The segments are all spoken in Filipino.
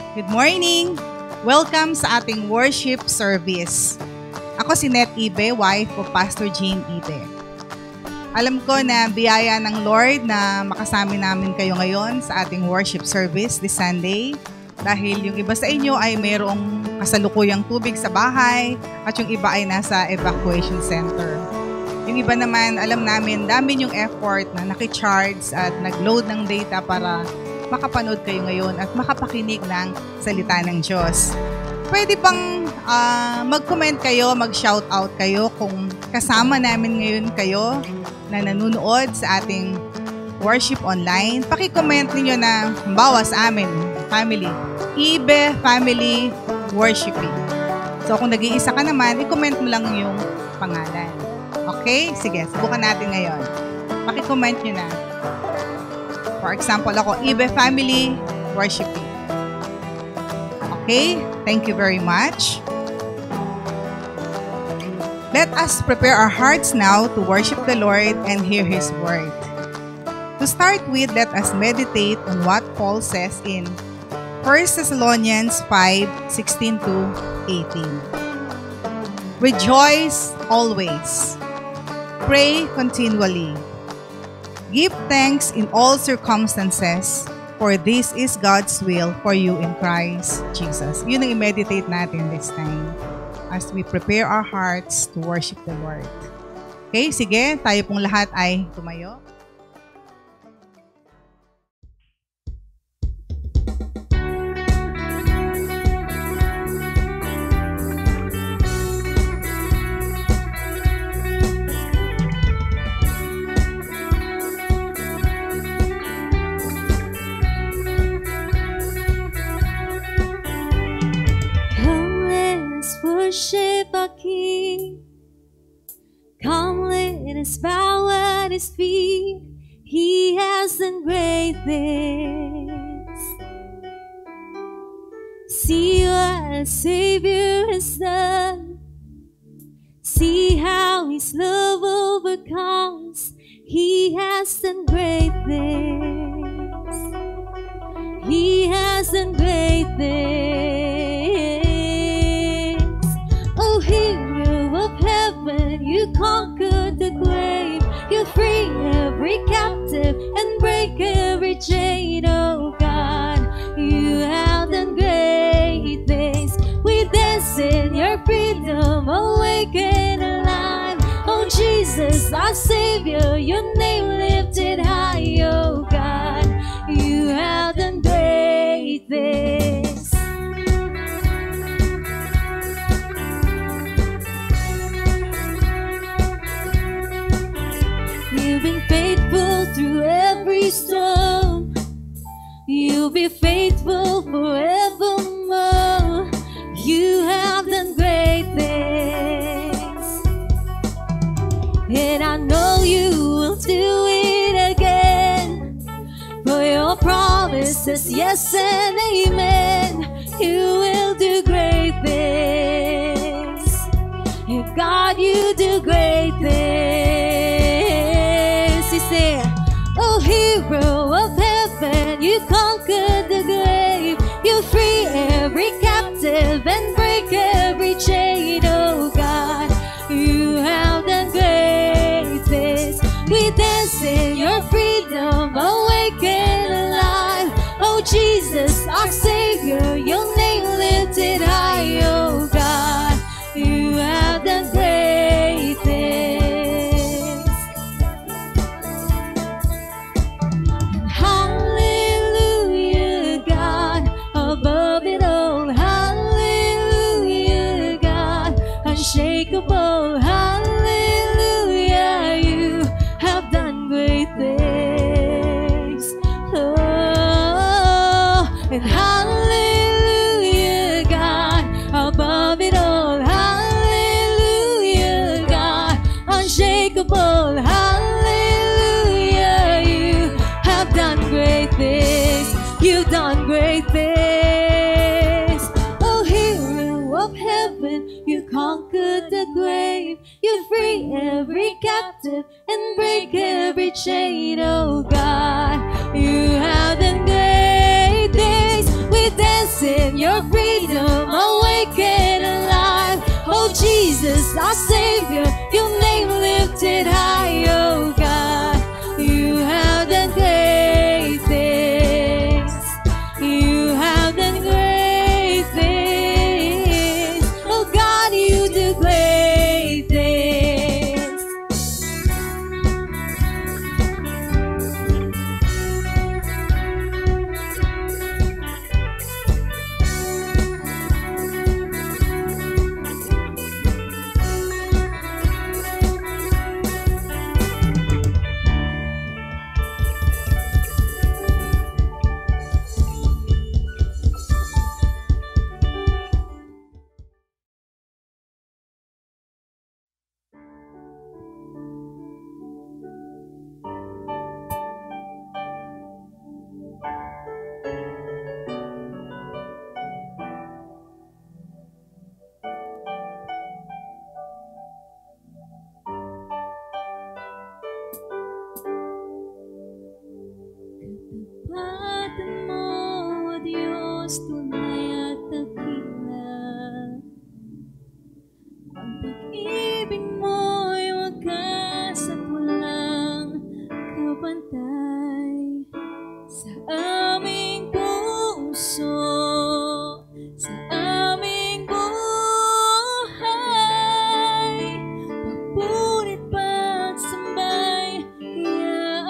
Good morning! Welcome sa ating worship service. Ako si Net Ibe, wife of Pastor Jean Ibe. Alam ko na biyaya ng Lord na makasama namin kayo ngayon sa ating worship service this Sunday dahil yung iba sa inyo ay mayroong kasalukuyang tubig sa bahay at yung iba ay nasa evacuation center. Yung iba naman, alam namin, dami yung effort na nakicharge at nag-load ng data para makapanood kayo ngayon at makapakinig ng salita ng Diyos. Pwede bang mag-comment kayo, mag-shoutout kayo kung kasama namin ngayon kayo na nanonood sa ating worship online. Paki-comment ninyo na bawa sa amin, family, Ibe Family Worshiping. So kung nag-iisa ka naman, i-comment mo lang yung pangalan. Okay? Sige, subukan natin ngayon. Paki-comment nyo na. For example, ako, Ibe Family Worshiping. Okay? Thank you very much. Let us prepare our hearts now to worship the Lord and hear His word. To start with, let us meditate on what Paul says in 1 Thessalonians 5:16-18. Rejoice always. Pray continually. Give thanks in all circumstances, for this is God's will for you in Christ Jesus. Yun ang i-meditate natin this time as we prepare our hearts to worship the Lord. Okay, sige, tayo pong lahat ay tumayo. Worship our King. Come, let us bow at His feet. He has done great things. See what a Savior has done. See how His love overcomes. He has done great things. He has done great things. Oh, hero of heaven, you conquered the grave. You free every captive and break every chain. Oh God, you have done great things. We dance in your freedom, awake and alive. Oh Jesus, our Savior, your name lifted high. Oh God, you have done great things. You've been faithful through every storm. You'll be faithful forevermore. You have done great things, and I know you will do it again. For your promises, yes and amen. You will do great things. You God, you do great things. He said, oh hero of heaven, you conquered the grave. You free every captive and break every chain. Oh God, you have done great things. We dance in your freedom, awake and alive. Oh Jesus, our Savior, your name lifted high. Oh God, you have done great things. Hallelujah, God, above it all. Hallelujah, God, unshakable. Hallelujah, you have done great things. Oh, and hallelujah, God, above it all. Hallelujah, God, unshakable. Hallelujah, you have done great things. You've done great things. Oh, hero of heaven, you conquered the grave. You free every captive and break every chain. Oh God, you have done great things. We dance in Tapatan mo, O Diyos, tunay at dakila. Ang pag-ibig mo'y wagas at walang kapantay sa aming puso, sa aming buhay. Pagpunit pagsambay, kaya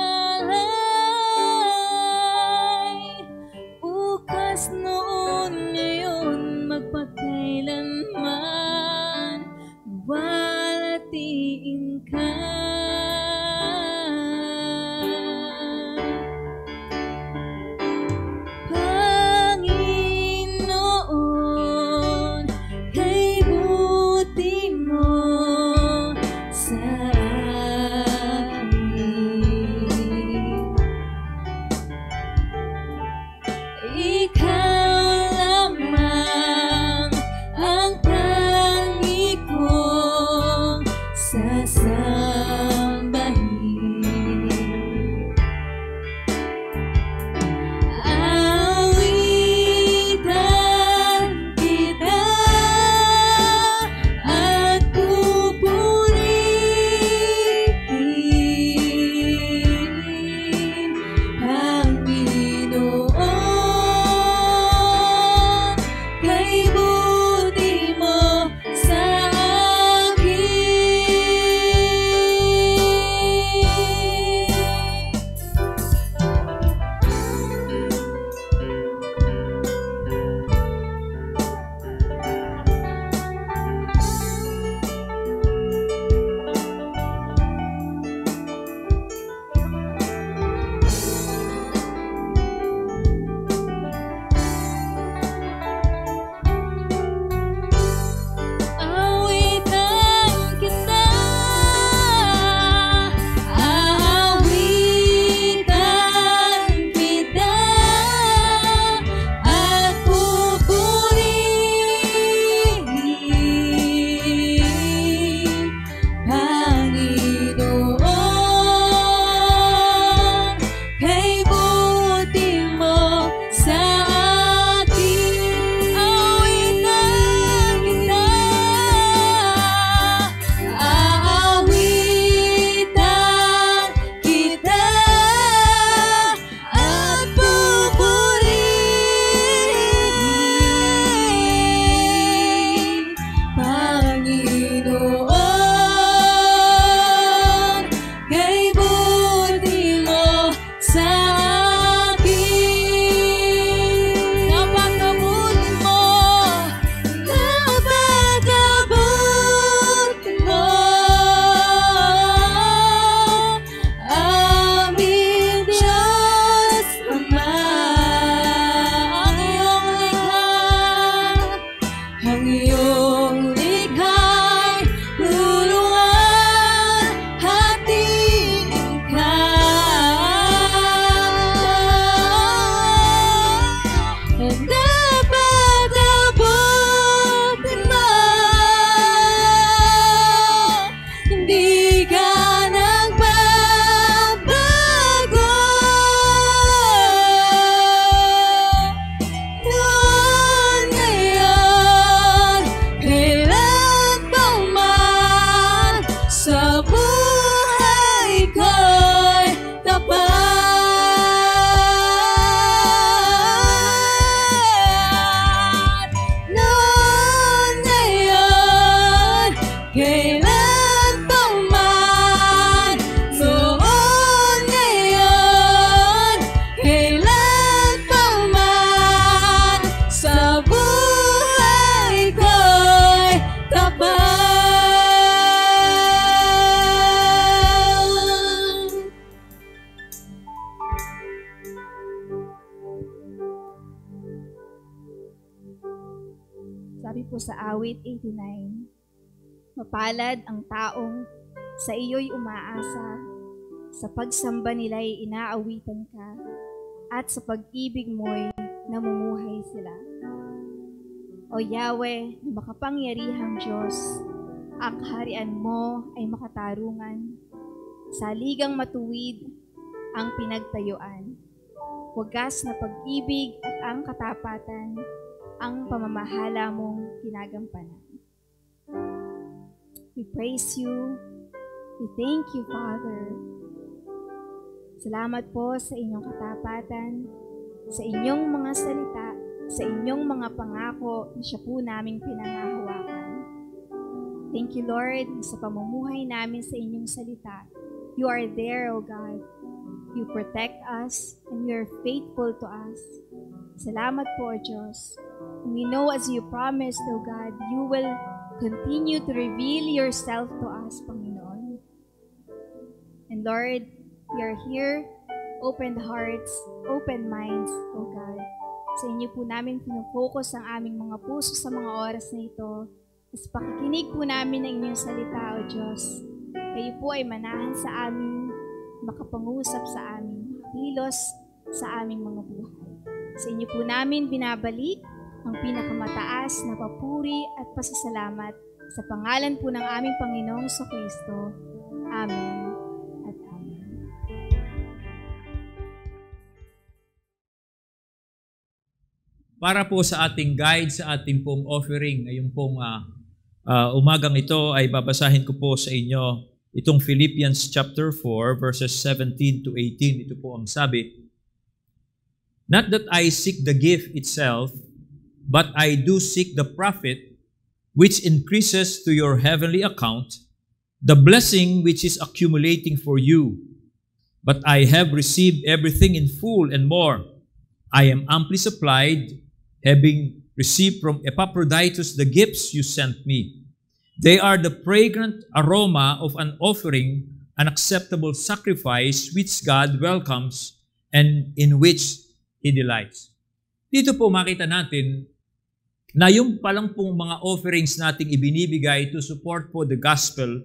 alay. Bukas noon, ngayon, magpakailanman, walatiin ka. Panginoon, kay buti mo sa akin. Ikaw lamang ang tangi kong sasambahin. Awitan kita at pupurihin ang Panginoon, kay buti mo sa awitan kita, awitan kita at pupurihin Panginoon, kay buti mo sa akin. Awitan kita, aawitan kita at pupurihin Panginoon, kay buti mo sa akin. Napakabuti mo, napakabuti mo, aming Diyos Ama. Ang iyong likha'y luluhan, hatiin ka. Ang napakabuti mo, hindi ka nagbabago. Noon, ngayon, kailan pa man, sa buhay ko'y tapat. Noon, ngayon, kailan pa man, noon, ngayon, kailan pa man, sa buhay ko'y tapat. Sabi po sa awit 89, mapalad ang taong sa iyo'y umaasa, sa pagsamba nila'y inaawitan ka, at sa pag-ibig mo'y namumuhay sila. O Yahweh, na makapangyarihang Diyos, ang kaharian mo ay makatarungan, sa ligang matuwid ang pinagtayuan. wagas na pag-ibig at ang katapatan ang pamamahala mong ginagampanan. We praise you. We thank you, Father. Salamat po sa inyong katapatan, sa inyong mga salita, sa inyong mga pangako na siya po naming pinangahawakan. Thank you, Lord, sa pamumuhay namin sa inyong salita. You are there, O God. You protect us and you are faithful to us. Salamat po, O Diyos. We know as you promised, O God, you will continue to reveal yourself to us, Panginoon. And Lord, we are here, open hearts, open minds, O God. Sa inyo po namin pinufocus ang aming mga puso sa mga oras na ito. At pakikinig po namin ng inyong salita, O Diyos. Kayo po ay manahan sa amin, makapangusap sa amin, makakilos sa aming mga buhay. Sa inyo po namin binabalik ang pinakamataas na papuri at pasasalamat sa pangalan po ng aming Panginoong Kristo. Amen at amen. Para po sa ating guide, sa ating pong offering, ngayong pong umagang ito ay babasahin ko po sa inyo itong Philippians chapter 4 verses 17 to 18. Ito po ang sabi, "Not that I seek the gift itself, but I do seek the profit which increases to your heavenly account, the blessing which is accumulating for you. But I have received everything in full and more. I am amply supplied, having received from Epaphroditus the gifts you sent me. They are the fragrant aroma of an offering, an acceptable sacrifice which God welcomes and in which He delights." Dito po makita natin na yung palang pong mga offerings nating ibinibigay to support po the gospel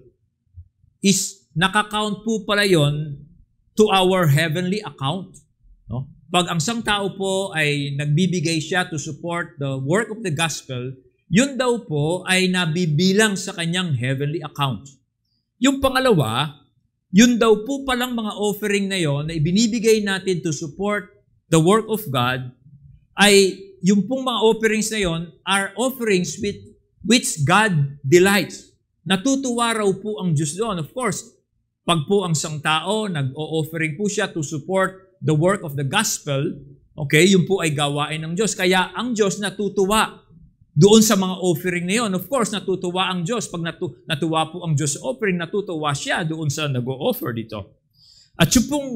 is nakakount po pala yon to our heavenly account. No? Pag ang isang tao po ay nagbibigay siya to support the work of the gospel, yun daw po ay nabibilang sa kanyang heavenly account. Yung pangalawa, yun daw po palang mga offering na yon na ibinibigay natin to support the work of God, ay yung pong mga offerings na yon are offerings which God delights. Natutuwa raw po ang Diyos doon. Of course, pag po ang isang tao, nag-o-offering po siya to support the work of the gospel, okay, yun po ay gawain ng Diyos. Kaya ang Diyos natutuwa doon sa mga offering na yun. Of course, natutuwa ang Diyos. Pag natuwa po ang Diyos sa offering, natutuwa siya doon sa nag-o-offer dito. At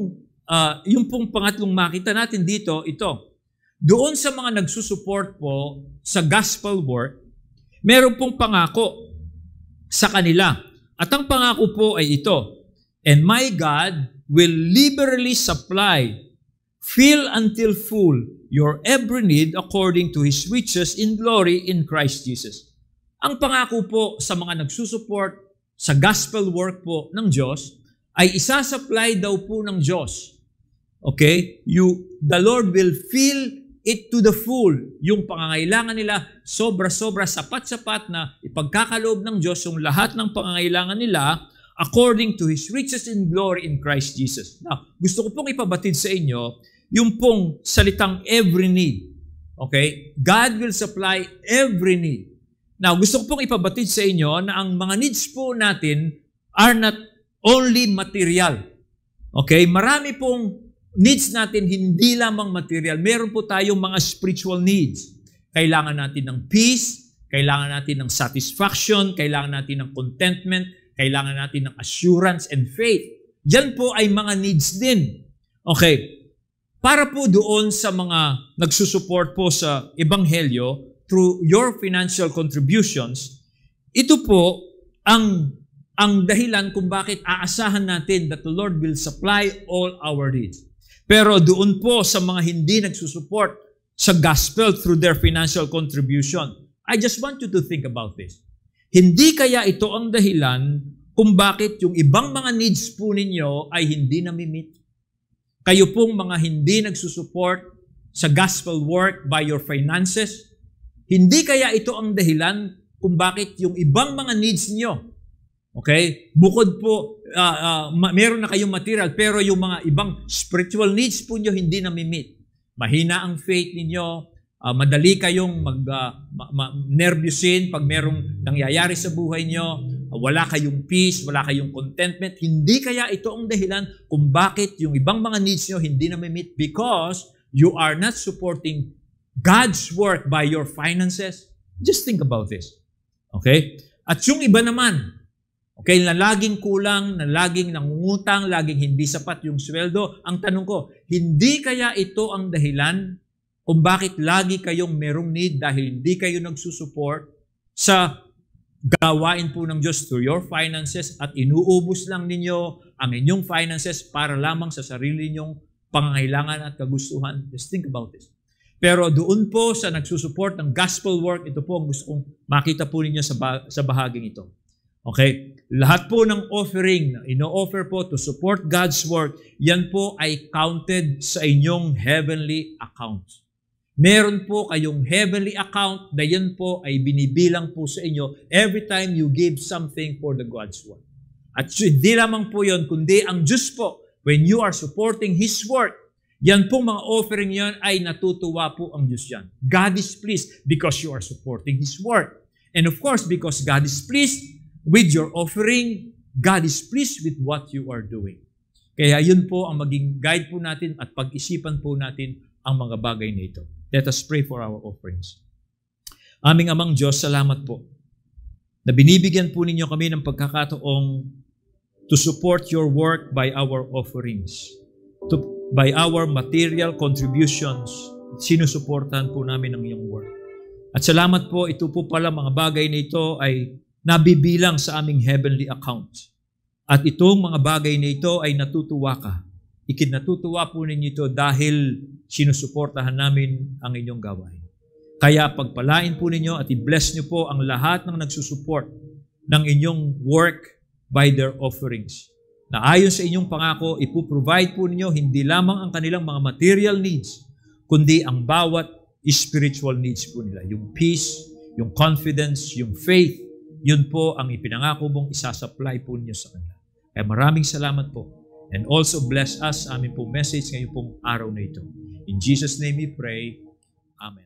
yung pong pangatlong makita natin dito, ito. Doon sa mga nagsusupport po sa gospel work, meron pong pangako sa kanila. At ang pangako po ay ito, "And my God will liberally supply, fill until full, your every need according to His riches in glory in Christ Jesus." Ang pangako po sa mga nagsusupport sa gospel work po ng Diyos ay isasupply daw po ng Diyos. Okay? The Lord will fill it to the full. Yung pangangailangan nila, sobra-sobra, sapat-sapat na ipagkakaloob ng Diyos yung lahat ng pangangailangan nila according to His riches in glory in Christ Jesus. Now, gusto ko pong ipabatid sa inyo yung pong salitang every need. Okay? God will supply every need. Now, gusto ko pong ipabatid sa inyo na ang mga needs po natin are not only material. Okay? Marami pong needs natin hindi lamang material. Meron po tayong mga spiritual needs. Kailangan natin ng peace, kailangan natin ng satisfaction, kailangan natin ng contentment, kailangan natin ng assurance and faith. Yan po ay mga needs din. Okay. Para po doon sa mga nagsusupport po sa Ebanghelyo through your financial contributions, ito po ang dahilan kung bakit aasahan natin that the Lord will supply all our needs. Pero doon po sa mga hindi nagsusupport sa gospel through their financial contribution, I just want you to think about this. Hindi kaya ito ang dahilan kung bakit yung ibang mga needs po ninyo ay hindi nami-meet? Kayo pong mga hindi nagsusupport sa gospel work by your finances, hindi kaya ito ang dahilan kung bakit yung ibang mga needs niyo, okay, bukod po, meron na kayong material, pero yung mga ibang spiritual needs po niyo hindi nami-meet. mahina ang faith ninyo, madali kayong nervyusin pag merong nangyayari sa buhay nyo, wala kayong peace, wala kayong contentment, hindi kaya ito ang dahilan kung bakit yung ibang mga needs nyo hindi na meet because you are not supporting God's work by your finances? Just think about this. Okay? At yung iba naman, okay, na laging kulang, na laging nangungutang, laging hindi sapat yung sweldo, ang tanong ko, hindi kaya ito ang dahilan kung bakit lagi kayong merong need dahil hindi kayo nagsusupport sa gawain po ng Diyos through your finances at inuubos lang ninyo ang inyong finances para lamang sa sarili ninyong pangangailangan at kagustuhan? Just think about this. Pero doon po sa nagsusupport ng gospel work, ito po ang gusto kong makita po ninyo sa bahaging ito. Okay? Lahat po ng offering na ino-offer po to support God's work, yan po ay counted sa inyong heavenly account. Meron po kayong heavenly account na yan po ay binibilang po sa inyo every time you give something for the God's work. At hindi lamang po yun, kundi ang Diyos po, when you are supporting His work, yan pong mga offering yan ay natutuwa po ang Diyos yan. God is pleased because you are supporting His work. And of course, because God is pleased with your offering, God is pleased with what you are doing. Kaya yun po ang maging guide po natin at pag-isipan po natin ang mga bagay na ito. Let us pray for our offerings. Aming Amang Diyos, salamat po na binibigyan po ninyo kami ng pagkakataong to support your work by our offerings, by our material contributions. Sinusuportahan po namin ang iyong work. At salamat po, ito po pala mga bagay na ito ay nabibilang sa aming heavenly account. At itong mga bagay na ito ay natutuwa ka. Ikinatutuwa po ninyo ito dahil sinusuportahan namin ang inyong gawain. Kaya pagpalain po ninyo at i-bless nyo po ang lahat ng nagsusupport ng inyong work by their offerings. Na ayon sa inyong pangako, ipoprovide po ninyo hindi lamang ang kanilang mga material needs, kundi ang bawat spiritual needs po nila. Yung peace, yung confidence, yung faith, yun po ang ipinangako mong isasupply po ninyo sa kanila. Kaya maraming salamat po. And also bless us sa aming pong message ngayong pong araw na ito. In Jesus' name we pray. Amen.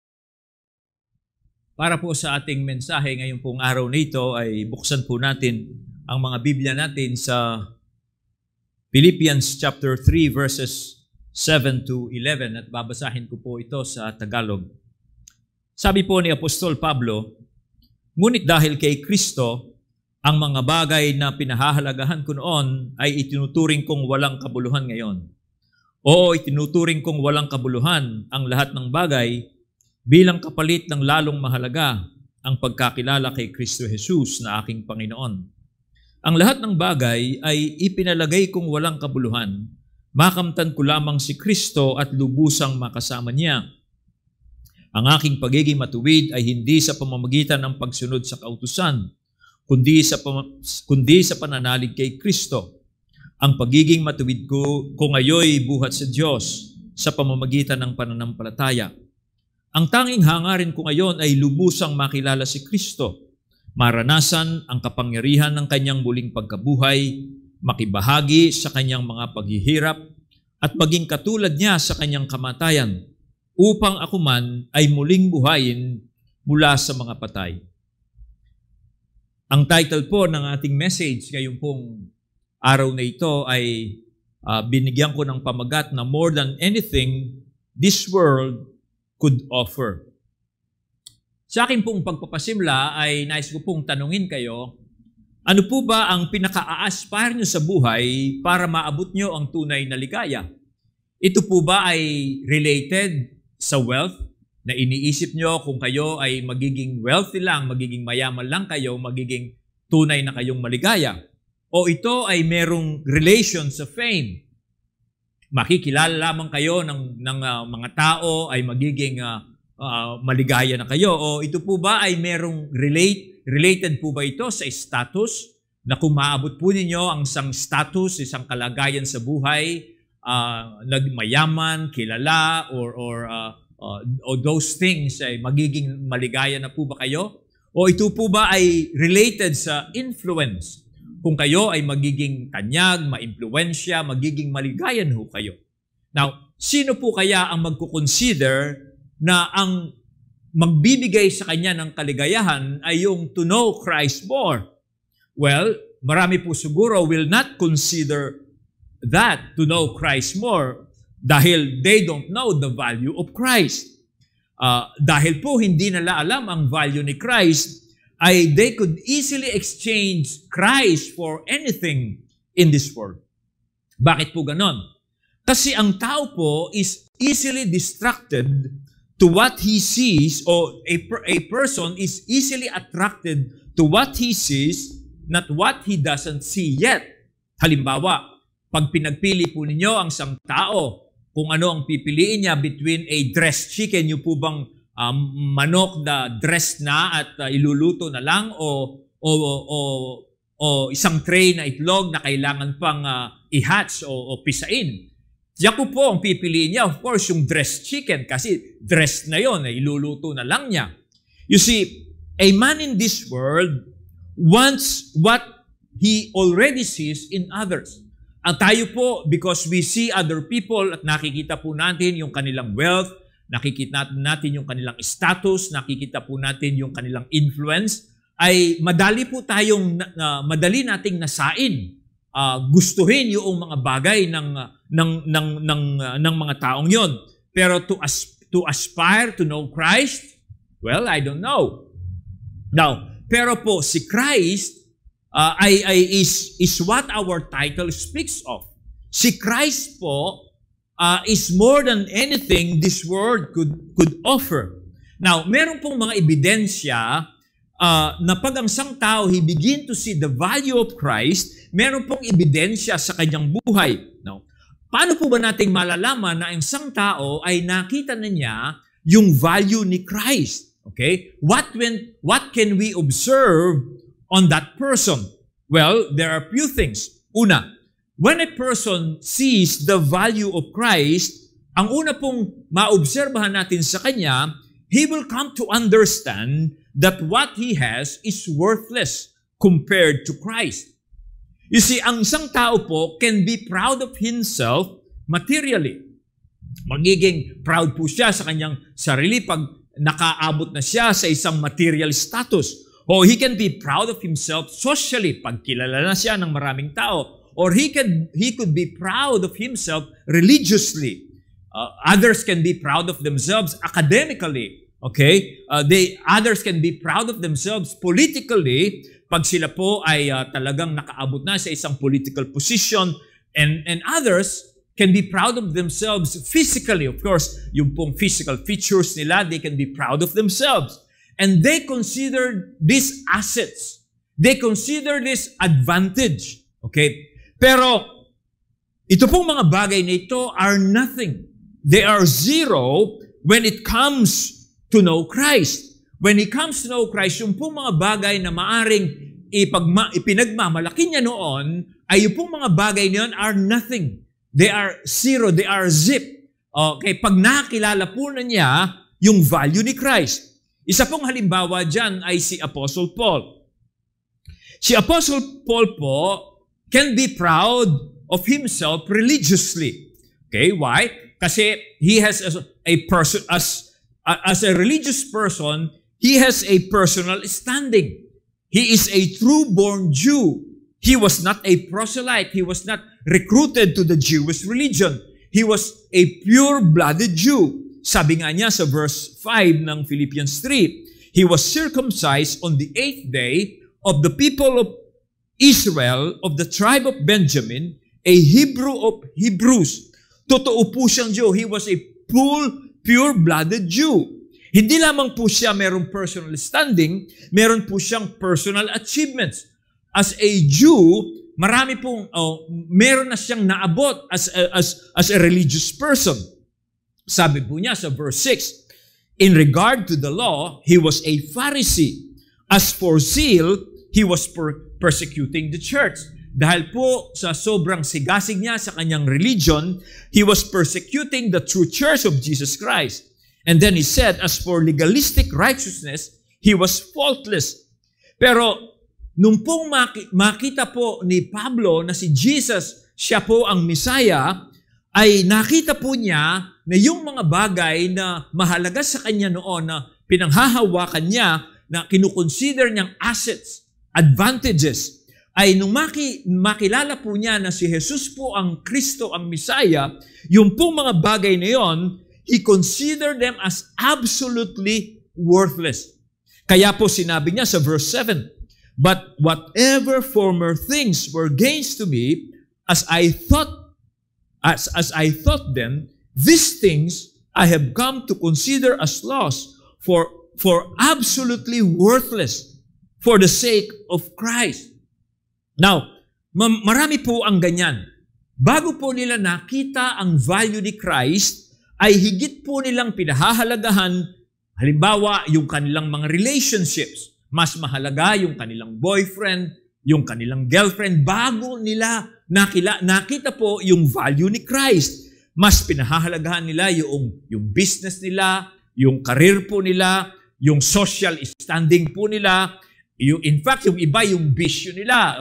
Para po sa ating mensahe ngayong pong araw na ito ay buksan po natin ang mga Biblia natin sa Philippians chapter 3 verses 7 to 11 at babasahin ko po ito sa Tagalog. Sabi po ni Apostol Pablo, ngunit dahil kay Kristo, ang mga bagay na pinahahalagahan ko noon ay itinuturing kong walang kabuluhan ngayon. Oo, itinuturing kong walang kabuluhan ang lahat ng bagay bilang kapalit ng lalong mahalaga ang pagkakilala kay Kristo Jesus na aking Panginoon. Ang lahat ng bagay ay ipinalagay kong walang kabuluhan, makamtan ko lamang si Kristo at lubusang makasama niya. Ang aking pagiging matuwid ay hindi sa pamamagitan ng pagsunod sa kautusan, kundi sa pananalig kay Kristo. Ang pagiging matuwid ko ngayoy buhat sa Diyos sa pamamagitan ng pananampalataya. Ang tanging hangarin ko ngayon ay lubusang makilala si Kristo, maranasan ang kapangyarihan ng kanyang muling pagkabuhay, makibahagi sa kanyang mga paghihirap, at maging katulad niya sa kanyang kamatayan, upang ako man ay muling buhayin mula sa mga patay. Ang title po ng ating message ngayong pong araw na ito ay binigyan ko ng pamagat na more than anything this world could offer. Sa akin pong pagpapasimla ay nais ko pong tanungin kayo, ano po ba ang pinaka-aaspire nyo sa buhay para maabot nyo ang tunay na ligaya? Ito po ba ay related sa wealth? Na iniisip nyo kung kayo ay magiging wealthy lang, magiging mayaman lang kayo, magiging tunay na kayong maligaya? O ito ay merong relation sa fame? Makikilala lamang kayo ng mga tao ay magiging maligaya na kayo? O ito po ba ay merong related po ba ito sa status? Na kung maabot po ninyo ang isang status, isang kalagayan sa buhay, mayaman, kilala, o those things ay magiging maligaya na po ba kayo? O ito po ba ay related sa influence? Kung kayo ay magiging kanyag, maimpluwensya, magiging maligayan ho kayo. Now, sino po kaya ang magkukonsider na ang magbibigay sa kanya ng kaligayahan ay yung to know Christ more? Well, marami po siguro will not consider that to know Christ more dahil they don't know the value of Christ. Dahil po hindi nila alam ang value ni Christ, ay they could easily exchange Christ for anything in this world. Bakit po ganon? Kasi ang tao po is easily distracted to what he sees, or a person is easily attracted to what he sees, not what he doesn't see yet. Halimbawa, pag pinagpili po ninyo ang isang tao, kung ano ang pipiliin niya between a dressed chicken, yung po bang manok na dressed na at iluluto na lang, o isang tray na itlog na kailangan pang i-hatch o pisain. Diyan po ang pipiliin niya, of course, yung dressed chicken kasi dressed na yon, iluluto na lang niya. You see, a man in this world wants what he already sees in others. Ang tayo po, because we see other people at nakikita po natin yung kanilang wealth, nakikita natin yung kanilang status, nakikita po natin yung kanilang influence, ay madali po tayong, madali nating nasain, gustuhin yung mga bagay ng mga taong yon. Pero to aspire to know Christ, well, I don't know. Now, pero po si Christ is what our title speaks of. Si Christ po is more than anything this world could offer. Now, meron pong mga ebidensya na pag ang isang tao, he begin to see the value of Christ, meron pong ebidensya sa kanyang buhay. Now, paano po ba nating malalaman na ang isang tao ay nakita na niya yung value ni Christ? Okay? What can we observe on that person? Well, there are a few things. Una, when a person sees the value of Christ, ang una pong maobserbahan natin sa kanya, he will come to understand that what he has is worthless compared to Christ. You see, ang isang tao po can be proud of himself materially. Magiging proud po siya sa kanyang sarili pag nakaabot na siya sa isang material status. O he can be proud of himself socially pag kilala na siya ng maraming tao. Or he could be proud of himself religiously. Others can be proud of themselves academically. Okay? Others can be proud of themselves politically pag sila po ay talagang nakaabot na sa isang political position. And others can be proud of themselves physically. Of course, yung pong physical features nila, they can be proud of themselves. And they consider these assets. They consider this advantage. Okay? Pero, ito pong mga bagay na ito are nothing. They are zero when it comes to know Christ. When it comes to know Christ, yung pong mga bagay na maaring ipinagmamalaki niya noon, ay yung pong mga bagay niyon are nothing. They are zero. They are zip. Okay, pag nakilala po na niya yung value ni Christ. Isa pong halimbawa dyan ay si Apostle Paul. Si Apostle Paul po can be proud of himself religiously. Okay, why? Kasi he has as a religious person, he has a personal standing. He is a true-born Jew. He was not a proselyte. He was not recruited to the Jewish religion. He was a pure-blooded Jew. Sabi nga niya sa verse 5 ng Philippians 3, he was circumcised on the 8th day of the people of Israel, of the tribe of Benjamin, a Hebrew of Hebrews. Totoo po siyang Jew. He was a pure-blooded Jew. Hindi lamang po siya merong personal standing, meron po siyang personal achievements. As a Jew, marami pong, meron na siyang naabot as a religious person. Sabi po niya sa verse 6, in regard to the law, he was a Pharisee. As for zeal, he was persecuting the church. Dahil po sa sobrang sigasig niya sa kanyang religion, he was persecuting the true church of Jesus Christ. And then he said, as for legalistic righteousness, he was faultless. Pero nung pong makita po ni Pablo na si Jesus, siya po ang Messiah, ay nakita po niya na yung mga bagay na mahalaga sa kanya noon na pinanghahawakan niya, na kinukonsider niyang assets, advantages, ay nung makilala po niya na si Jesus po ang Kristo, ang Messiah, yung pong mga bagay na yon, he considered them as absolutely worthless. Kaya po sinabi niya sa verse 7, "But whatever former things were gains to me, as I thought them, these things I have come to consider as loss for absolutely worthless for the sake of Christ." Now, marami po ang ganyan. Bago po nila nakita ang value ni Christ, ay higit po nilang pinahahalagahan, halimbawa, yung kanilang mga relationships. Mas mahalaga yung kanilang boyfriend, yung kanilang girlfriend, bago nila nakita po yung value ni Christ. Mas pinahahalagahan nila yung business nila, yung career po nila, yung social standing po nila, in fact, yung iba yung bisyo nila,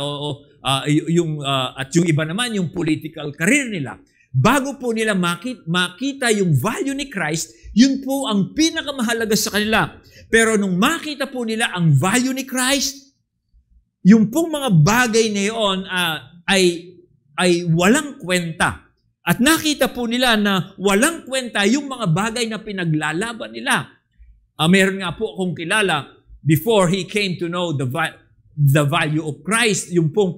at yung iba naman yung political career nila. Bago po nila makita yung value ni Christ, yun po ang pinakamahalaga sa kanila. Pero nung makita po nila ang value ni Christ, yung pong mga bagay na yun ay walang kwenta. At nakita po nila na walang kwenta yung mga bagay na pinaglalaban nila. Meron nga po akong kilala, before he came to know the value of Christ, yung pong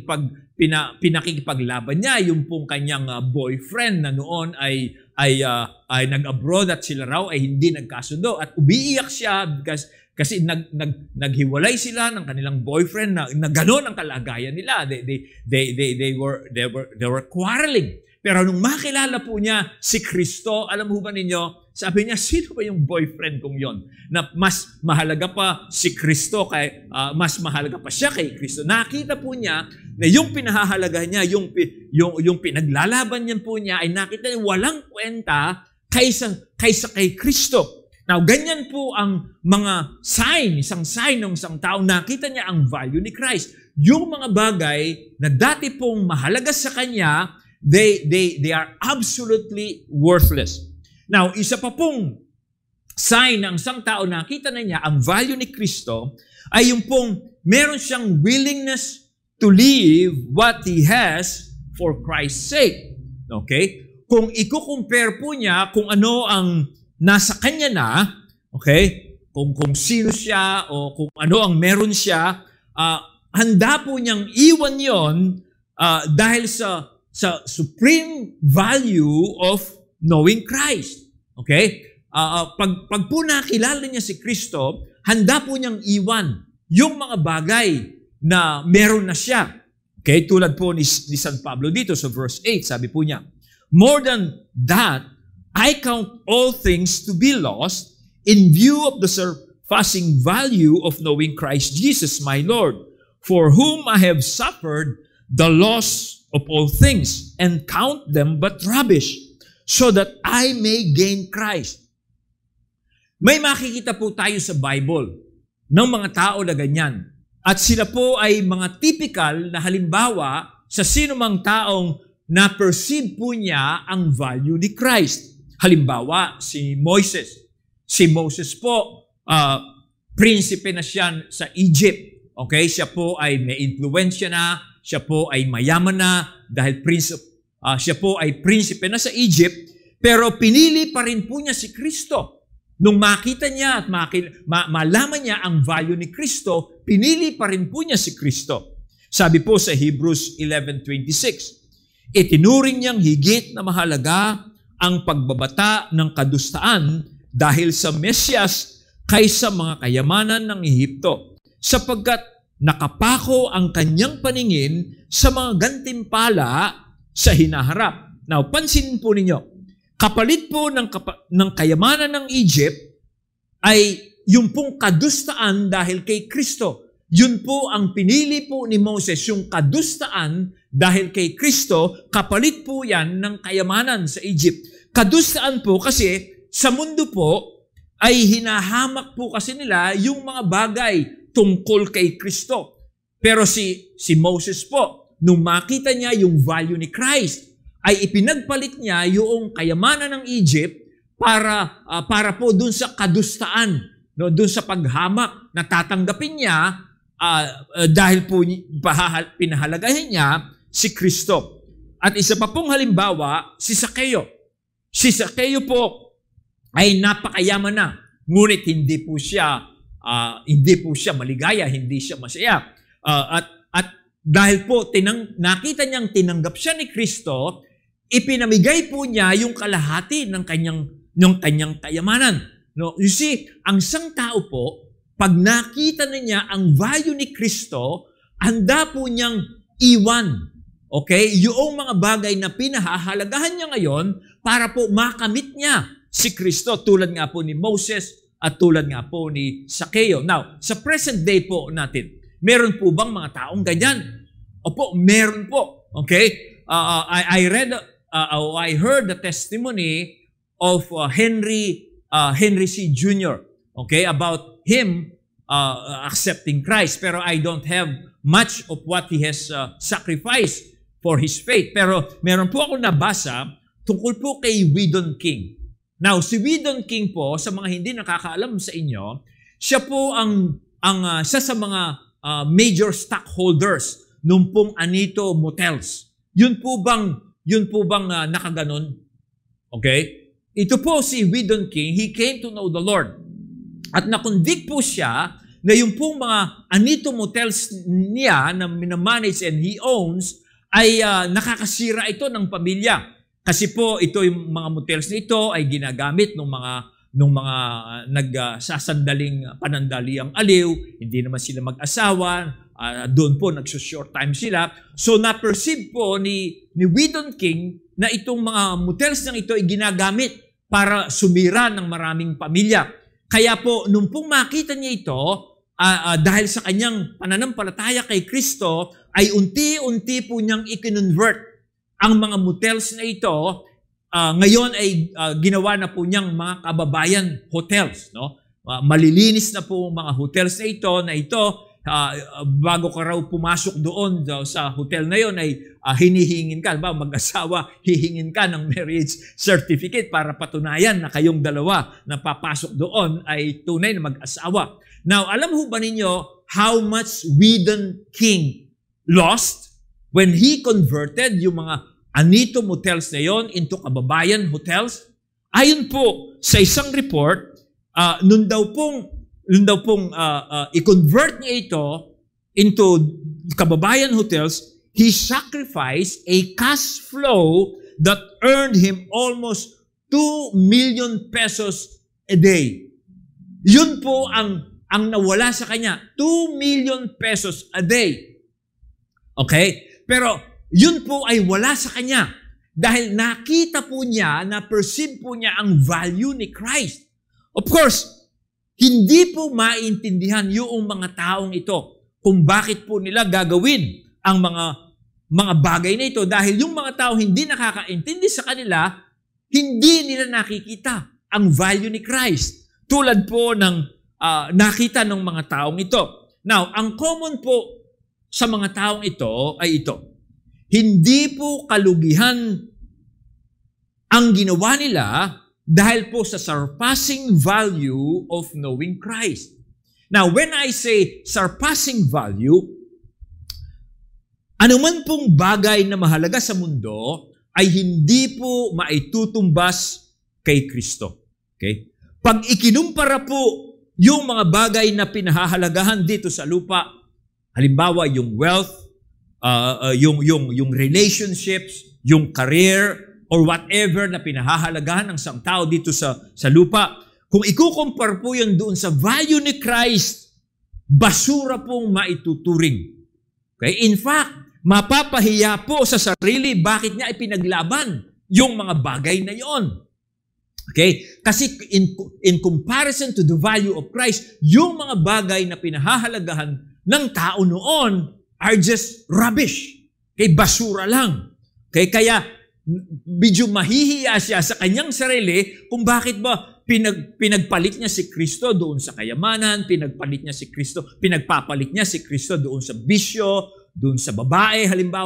pinakikipaglaban niya, yung pong kanyang boyfriend na noon ay nag-abroad at sila raw ay hindi nagkasundo. At umiiyak siya kasi naghiwalay sila ng kanilang boyfriend na gano'n ang kalagayan nila. They were quarreling. Pero nung makilala po niya si Kristo, alam mo ba ninyo, sabi niya, sino ba yung boyfriend kong yon? Na mas mahalaga pa si Kristo, mas mahalaga pa siya kay Kristo. Nakita po niya na yung pinahahalagahan niya, yung pinaglalaban niya po niya, ay nakita niya walang kwenta kaysa kay Kristo. Now, ganyan po ang mga isang sign ng isang tao, nakita niya ang value ni Christ. Yung mga bagay na dati pong mahalaga sa kanya, they are absolutely worthless. Now, isa pa pong sign ng isang tao nakita na niya ang value ni Kristo ay yung pong meron siyang willingness to leave what he has for Christ's sake. Okay? Kung i-compare po niya kung ano ang nasa kanya na, okay? Kung sino siya o kung ano ang meron siya, handa po niyang iwan yon dahil sa supreme value of knowing Christ. Okay? Pag po nakilala niya si Kristo, handa po niyang iwan yung mga bagay na meron na siya. Okay? Tulad po ni San Pablo dito sa verse 8, sabi po niya, "More than that, I count all things to be lost in view of the surpassing value of knowing Christ Jesus my Lord, for whom I have suffered the loss of all things, and count them but rubbish, so that I may gain Christ." May makikita po tayo sa Bible ng mga tao na ganyan. At sila po ay mga typical na halimbawa sa sinumang taong na-perceive po niya ang value ni Christ. Halimbawa, si Moses. Si Moses po, prinsipe na siya sa Egypt. Okay? Siya po ay may influensya na, siya po ay mayaman na dahil siya po ay prinsipe na sa Egypt, pero pinili pa rin po niya si Kristo. Nung makita niya at malaman niya ang value ni Kristo, pinili pa rin po niya si Kristo. Sabi po sa Hebrews 11:26, "Itinuring niyang higit na mahalaga ang pagbabata ng kadustaan dahil sa Mesyas kaysa mga kayamanan ng Ehipto, sapagkat nakapako ang kanyang paningin sa mga gantimpala sa hinaharap." Now, pansinin po ninyo, kapalit po ng kayamanan ng Egypt ay yung pong kadustaan dahil kay Kristo. Yun po ang pinili po ni Moses, yung kadustaan dahil kay Kristo, kapalit po yan ng kayamanan sa Egypt. Kadustaan po kasi sa mundo po ay hinahamak po kasi nila yung mga bagay tungkol kay Kristo. Pero si Moses po, nung makita niya yung value ni Christ, ay ipinagpalit niya yung kayamanan ng Egypt para po dun sa kadustaan, no, dun sa paghamak na tatanggapin niya dahil po pinahalagahin niya si Kristo. At isa pa pong halimbawa, si Zaccheo. Si Zaccheo po ay napakayaman na, ngunit hindi po siya maligaya, hindi siya masaya. At dahil po nakita niyang tinanggap siya ni Kristo, ipinamigay po niya yung kalahati ng kanyang kayamanan. No, you see, ang isang tao po, pag nakita na niya ang value ni Kristo, handa po niyang iwan. Okay? Yung mga bagay na pinahahalagahan niya ngayon para po makamit niya si Kristo, tulad nga po ni Moses at tulad nga po ni Zaccheo. Now, sa present day po natin, meron po bang mga taong ganyan? Opo, meron po. Okay? I heard the testimony of Henry C. Jr. Okay, about him accepting Christ. Pero I don't have much of what he has sacrificed for his faith. Pero meron po ako nabasa tungkol po kay Weedon King. Now, si Weedon King po, sa mga hindi nakakaalam sa inyo, siya po ang isa sa mga major stockholders nung pong Anito Motels. Yun po bang nakaganon? Okay? Ito po si Weedon King, he came to know the Lord. At nakonvict po siya na yung pong mga Anito Motels niya na minamanage and he owns ay nakakasira ito ng pamilya. Kasi po ito yung mga motels nito ay ginagamit ng mga nagsasandaling panandaliang aliw, hindi naman sila mag-asawa, doon po nagso-short time sila. So na-perceive po ni Weedon King na itong mga motels na ito ay ginagamit para sumira ng maraming pamilya. Kaya po, nung pong makita niya ito, dahil sa kanyang pananampalataya kay Kristo, ay unti-unti po niyang i-convert ang mga motels na ito. Ngayon ay ginawa na po niyang mga kababayan hotels. No? Malilinis na po mga hotels na ito, bago ka raw pumasok doon sa hotel na yon ay hinihingin ka, mag-asawa, hihingin ka ng marriage certificate para patunayan na kayong dalawa na papasok doon ay tunay na mag-asawa. Now, alam ho ba ninyo how much Weedon King lost when he converted yung mga Anito Motels na yon into kababayan hotels? Ayon po sa isang report, nun daw pong i-convert niya ito into kababayan hotels, he sacrificed a cash flow that earned him almost 2 million pesos a day. Yun po ang nawala sa kanya, 2 million pesos a day. Okay? Pero yun po ay wala sa kanya dahil nakita po niya, na-perceive po niya ang value ni Christ. Of course, hindi po maintindihan yung mga taong ito kung bakit po nila gagawin ang mga bagay na ito dahil yung mga tao hindi nakakaintindi sa kanila, hindi nila nakikita ang value ni Christ. Tulad po ng nakita ng mga taong ito. Now, ang common po sa mga taong ito ay ito. Hindi po kalugihan ang ginawa nila dahil po sa surpassing value of knowing Christ. Now, when I say surpassing value, anuman pong bagay na mahalaga sa mundo ay hindi po maitutumbas kay Kristo. Okay? Pag ikinumpara po yung mga bagay na pinahahalagahan dito sa lupa, halimbawa yung wealth, yung relationships, yung career, or whatever na pinahahalagahan ng isang tao dito sa lupa, kung ikukumpar po yun doon sa value ni Christ, basura pong maituturing. Okay? In fact, mapapahiya po sa sarili bakit niya ipinaglaban yung mga bagay na yon. Okay? Kasi in comparison to the value of Christ, yung mga bagay na pinahahalagahan ng tao noon are just rubbish. Okay? Basura lang. Okay? Kaya medyo mahihiya siya sa kanyang sarili kung bakit ba pinagpalit niya si Kristo doon sa kayamanan, pinagpalit niya si Kristo, pinagpapalit niya si Kristo doon sa bisyo, doon sa babae halimbawa,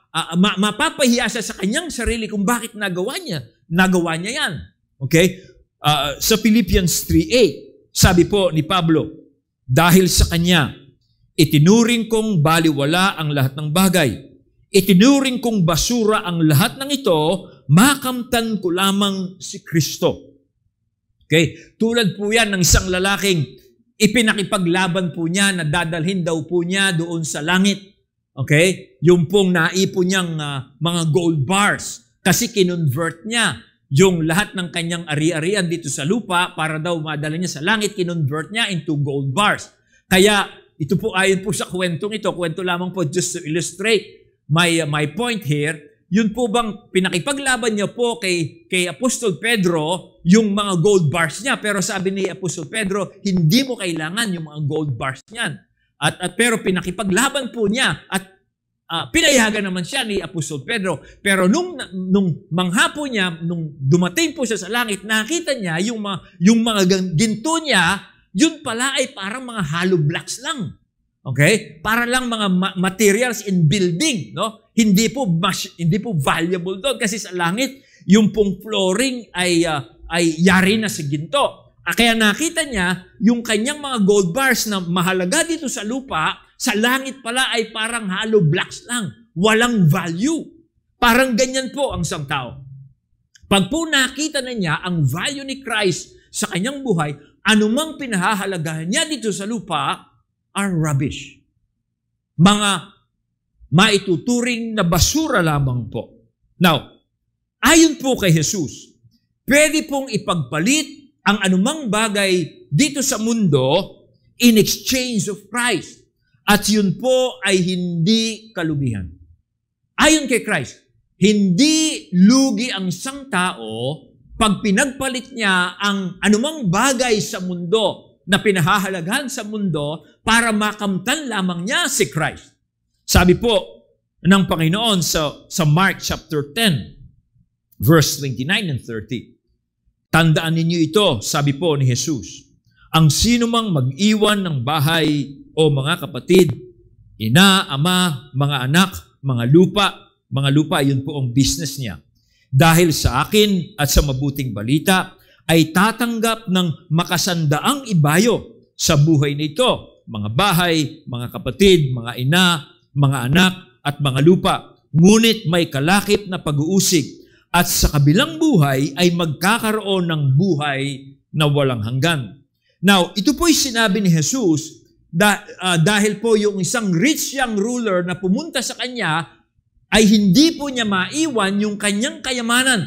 mapapahiya siya sa kanyang sarili kung bakit nagawa niya yan. Okay? Sa Philippians 3:8, sabi po ni Pablo, dahil sa kanya, itinuring kong baliwala ang lahat ng bagay. Itinuring kong basura ang lahat ng ito, makamtan ko lamang si Kristo. Okay? Tulad po yan ng isang lalaking ipinakipaglaban po niya na dadalhin daw po niya doon sa langit. Okay? Yung pong naipon niyang mga gold bars. Kasi kinonvert niya yung lahat ng kanyang ari-arian dito sa lupa para daw madala niya sa langit, kinonvert niya into gold bars. Kaya ito po ayon po sa kwentong ito, kwento lamang po just to illustrate my point here, yun po bang pinakipaglaban niya po kay Apostol Pedro yung mga gold bars niya. Pero sabi ni Apostol Pedro, hindi mo kailangan yung mga gold bars niyan. Pero pinakipaglaban po niya at pinayagan naman siya ni Apostol Pedro. Pero nung manghapon niya, nung dumating po siya sa langit, nakita niya yung mga ginto niya, yun pala ay parang mga hollow blocks lang. Okay? Para lang mga materials in building, no? Hindi po valuable doon kasi sa langit yung pong flooring ay yari na sa ginto. Kaya nakita niya yung kanyang mga gold bars na mahalaga dito sa lupa, sa langit pala ay parang hollow blocks lang, walang value. Parang ganyan po ang isang tao. Pag po nakita na niya ang value ni Christ sa kanyang buhay, anumang pinahahalagahan niya dito sa lupa are rubbish. Mga maituturing na basura lamang po. Now, ayon po kay Jesus, pwede pong ipagpalit ang anumang bagay dito sa mundo in exchange of Christ. At yun po ay hindi kalugihan. Ayon kay Christ, hindi lugi ang isang tao pag pinagpalit niya ang anumang bagay sa mundo na pinahahalagahan sa mundo para makamtan lamang niya si Christ. Sabi po ng Panginoon sa Mark chapter 10, verse 29 and 30. Tandaan ninyo ito, sabi po ni Jesus, ang sino mang mag-iwan ng bahay o mga kapatid, ina, ama, mga anak, mga lupa, yun po ang business niya. Dahil sa akin at sa mabuting balita, ay tatanggap ng makasandaang ibayo sa buhay nito, mga bahay, mga kapatid, mga ina, mga anak, at mga lupa. Ngunit may kalakip na pag-uusig, at sa kabilang buhay ay magkakaroon ng buhay na walang hanggan. Now, ito po'y sinabi ni Jesus dahil po yung isang rich young ruler na pumunta sa kanya ay hindi po niya maiwan yung kanyang kayamanan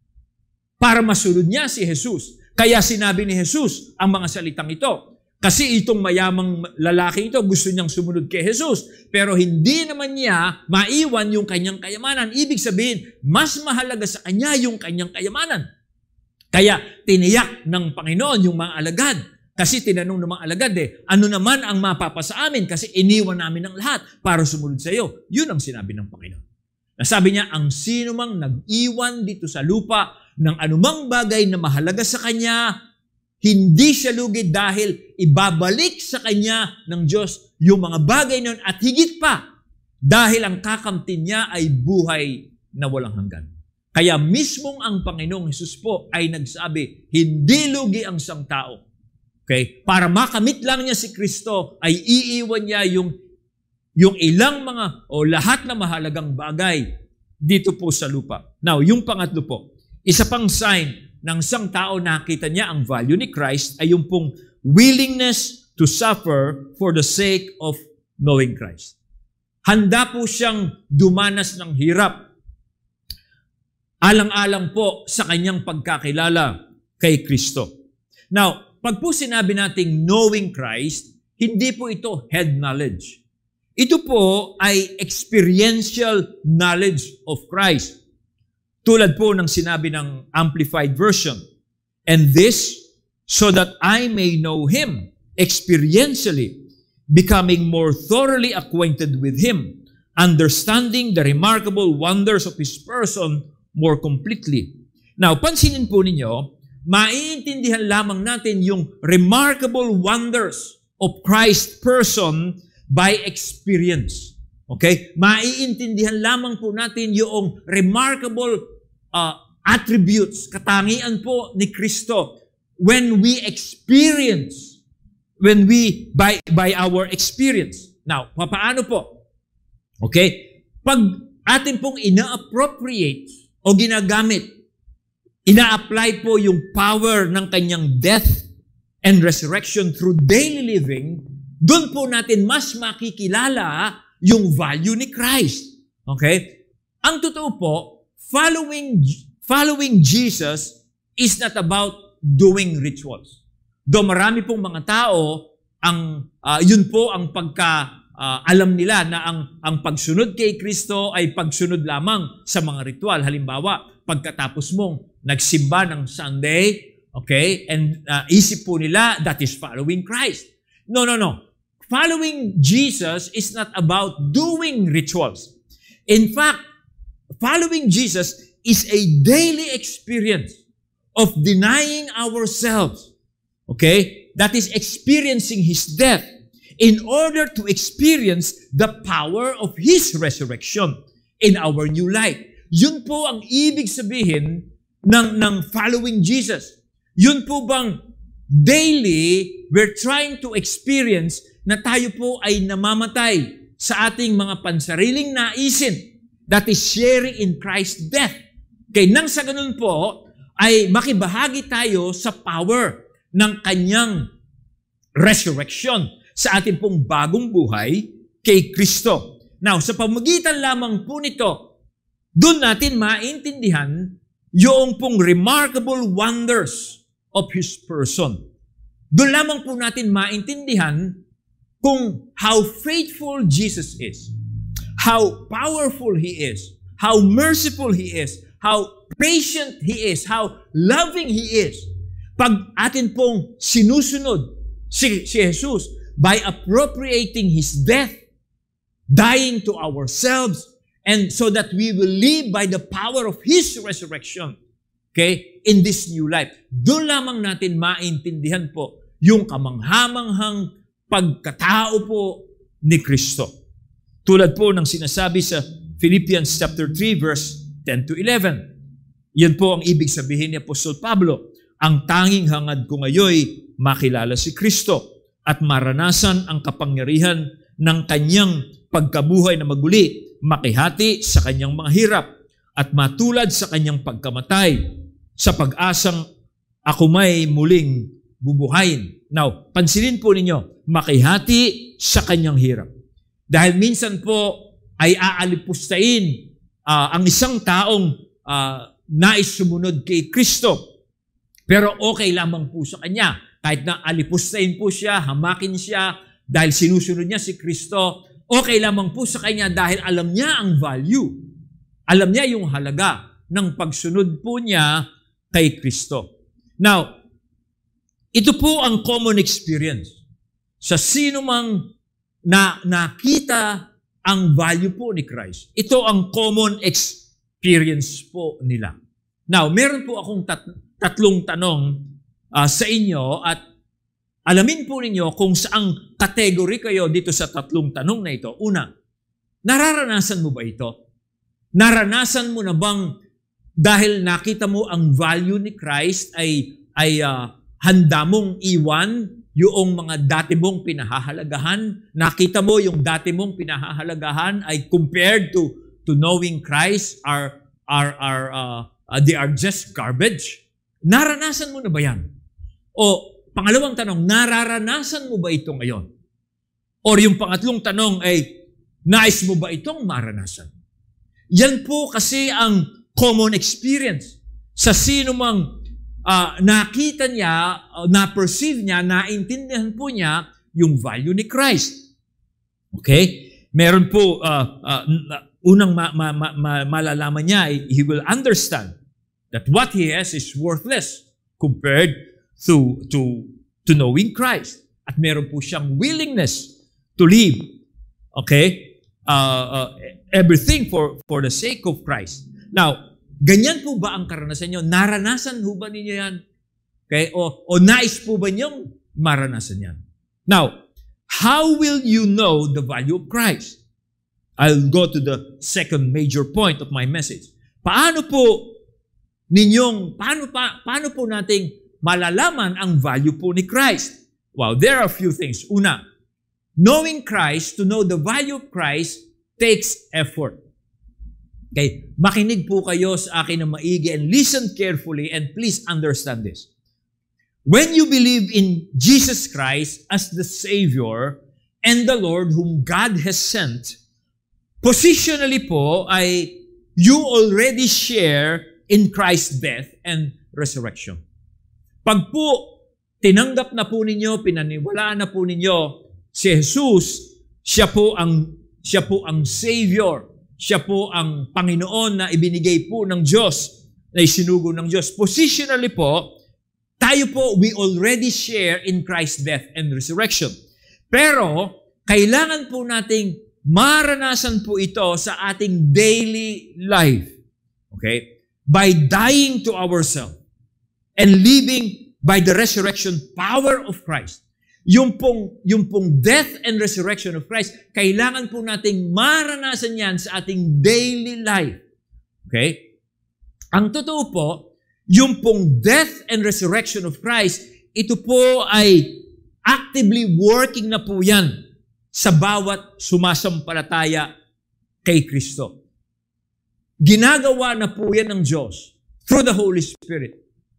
para masunod niya si Jesus. Kaya sinabi ni Jesus ang mga salitang ito. Kasi itong mayamang lalaki ito gusto niyang sumunod kay Jesus. Pero hindi naman niya maiwan yung kanyang kayamanan. Ibig sabihin, mas mahalaga sa kanya yung kanyang kayamanan. Kaya tiniyak ng Panginoon yung mga alagad. Kasi tinanong ng mga alagad ano naman ang mapapasa amin? Kasi iniwan namin ang lahat para sumunod sa iyo. Yun ang sinabi ng Panginoon. Nasabi niya, ang sino mang nag-iwan dito sa lupa ng anumang bagay na mahalaga sa kanya, hindi siya lugi dahil ibabalik sa kanya ng Diyos yung mga bagay nun at higit pa dahil ang kakamtin niya ay buhay na walang hanggan. Kaya mismong ang Panginoong Hesus po ay nagsabi, hindi lugi ang isang tao. Okay? Para makamit lang niya si Kristo ay iiwan niya yung ilang mga o lahat na mahalagang bagay dito po sa lupa. Now, yung pangatlo po, isa pang sign ng isang tao nakita niya ang value ni Christ ay yung pong willingness to suffer for the sake of knowing Christ. Handa po siyang dumanas ng hirap. Alang-alang po sa kanyang pagkakilala kay Kristo. Now, pag po sinabi nating knowing Christ, hindi po ito head knowledge. Ito po ay experiential knowledge of Christ. Tulad po ng sinabi ng Amplified Version, and this, so that I may know Him experientially, becoming more thoroughly acquainted with Him, understanding the remarkable wonders of His person more completely. Now, pansinin po ninyo, maiintindihan lamang natin yung remarkable wonders of Christ's person by experience. Okay? Maiintindihan lamang po natin yung remarkable attributes, katangian po ni Kristo when we experience, by our experience. Now, paano po? Okay? Pag atin pong ina-appropriate o ginagamit, ina-apply po yung power ng kanyang death and resurrection through daily living, doon po natin mas makikilala yung value ni Christ. Okay? Ang totoo po, following Jesus is not about doing rituals. Do marami pong mga tao, yun po ang alam nila na ang pagsunod kay Kristo ay pagsunod lamang sa mga ritual. Halimbawa, pagkatapos mong nagsimba ng Sunday, okay, and isip po nila, that is following Christ. No. Following Jesus is not about doing rituals. In fact, following Jesus is a daily experience of denying ourselves. Okay? That is experiencing His death in order to experience the power of His resurrection in our new life. Yun po ang ibig sabihin ng following Jesus. Yun po bang daily we're trying to experience na tayo po ay namamatay sa ating mga pansariling naisin, that is sharing in Christ's death. Kaya nang sa ganun po, ay makibahagi tayo sa power ng kanyang resurrection sa ating pong bagong buhay kay Kristo. Now, sa pamagitan lamang po nito, doon natin maintindihan yung pong remarkable wonders of His person. Doon lamang po natin maintindihan kung how faithful Jesus is, how powerful He is, how merciful He is, how patient He is, how loving He is. Pag atin pong sinusunod si Jesus by appropriating His death, dying to ourselves, and so that we will live by the power of His resurrection, okay, in this new life. Doon lamang natin maintindihan po yung kamanghamanghang pagkatao po ni Kristo. Tulad po ng sinasabi sa Philippians chapter 3 verse 10 to 11. Yan po ang ibig sabihin ni Apostol Pablo. Ang tanging hangad ko ngayoy makilala si Kristo at maranasan ang kapangyarihan ng kanyang pagkabuhay na maguli, makihati sa kanyang mga hirap at matulad sa kanyang pagkamatay sa pag-asang ako may muling bubuhayin. Now, pansinin po ninyo, makihati sa kanyang hirap. Dahil minsan po ay aalipustahin ang isang taong nais sumunod kay Kristo. Pero okay lamang po sa kanya. Kahit na alipustahin po siya, hamakin siya, dahil sinusunod niya si Kristo, okay lamang po sa kanya dahil alam niya ang value. Alam niya yung halaga ng pagsunod po niya kay Kristo. Now, ito po ang common experience sa sino mang nakita ang value po ni Christ. Ito ang common experience po nila. Now, meron po akong tatlong tanong sa inyo at alamin po ninyo kung saang category kayo dito sa tatlong tanong na ito. Una, nararanasan mo ba ito? Naranasan mo na bang dahil nakita mo ang value ni Christ ay handa mong iwan yung mga dati mong pinahahalagahan? Nakita mo yung dati mong pinahahalagahan ay compared to knowing Christ they are just garbage? Naranasan mo na ba yan? O pangalawang tanong, nararanasan mo ba ito ngayon? Or yung pangatlong tanong ay, nais mo ba itong maranasan? Yan po kasi ang common experience sa sino mang nakita niya, na-perceive niya, naintindihan po niya yung value ni Christ. Okay? Meron po, unang malalaman niya, he will understand that what he has is worthless compared to knowing Christ. At meron po siyang willingness to live, okay, everything for the sake of Christ. Now, ganyan po ba ang karanasan nyo? Naranasan po ba ninyo yan? Okay? O nais po ba niyong maranasan yan? Now, how will you know the value of Christ? I'll go to the second major point of my message. Paano po nating malalaman ang value po ni Christ? Well, there are a few things. Una, knowing Christ, to know the value of Christ, takes effort. Okay, makinig po kayo sa akin ng maigi and listen carefully and please understand this. When you believe in Jesus Christ as the Savior and the Lord whom God has sent, positionally po ay you already share in Christ's death and resurrection. Pag po tinanggap na po ninyo, pinaniwalaan na po ninyo si Jesus, siya po ang Savior, siya po ang Panginoon na ibinigay po ng Diyos, na isinugo ng Diyos. Positionally po, tayo po, we already share in Christ's death and resurrection. Pero, kailangan po nating maranasan po ito sa ating daily life. Okay? By dying to ourselves and living by the resurrection power of Christ. Yung pong death and resurrection of Christ, kailangan po nating maranasan yan sa ating daily life. Okay? Ang totoo po, yung pong death and resurrection of Christ, ito po ay actively working na po yan sa bawat sumasampalataya kay Kristo. Ginagawa na po yan ng Diyos through the Holy Spirit.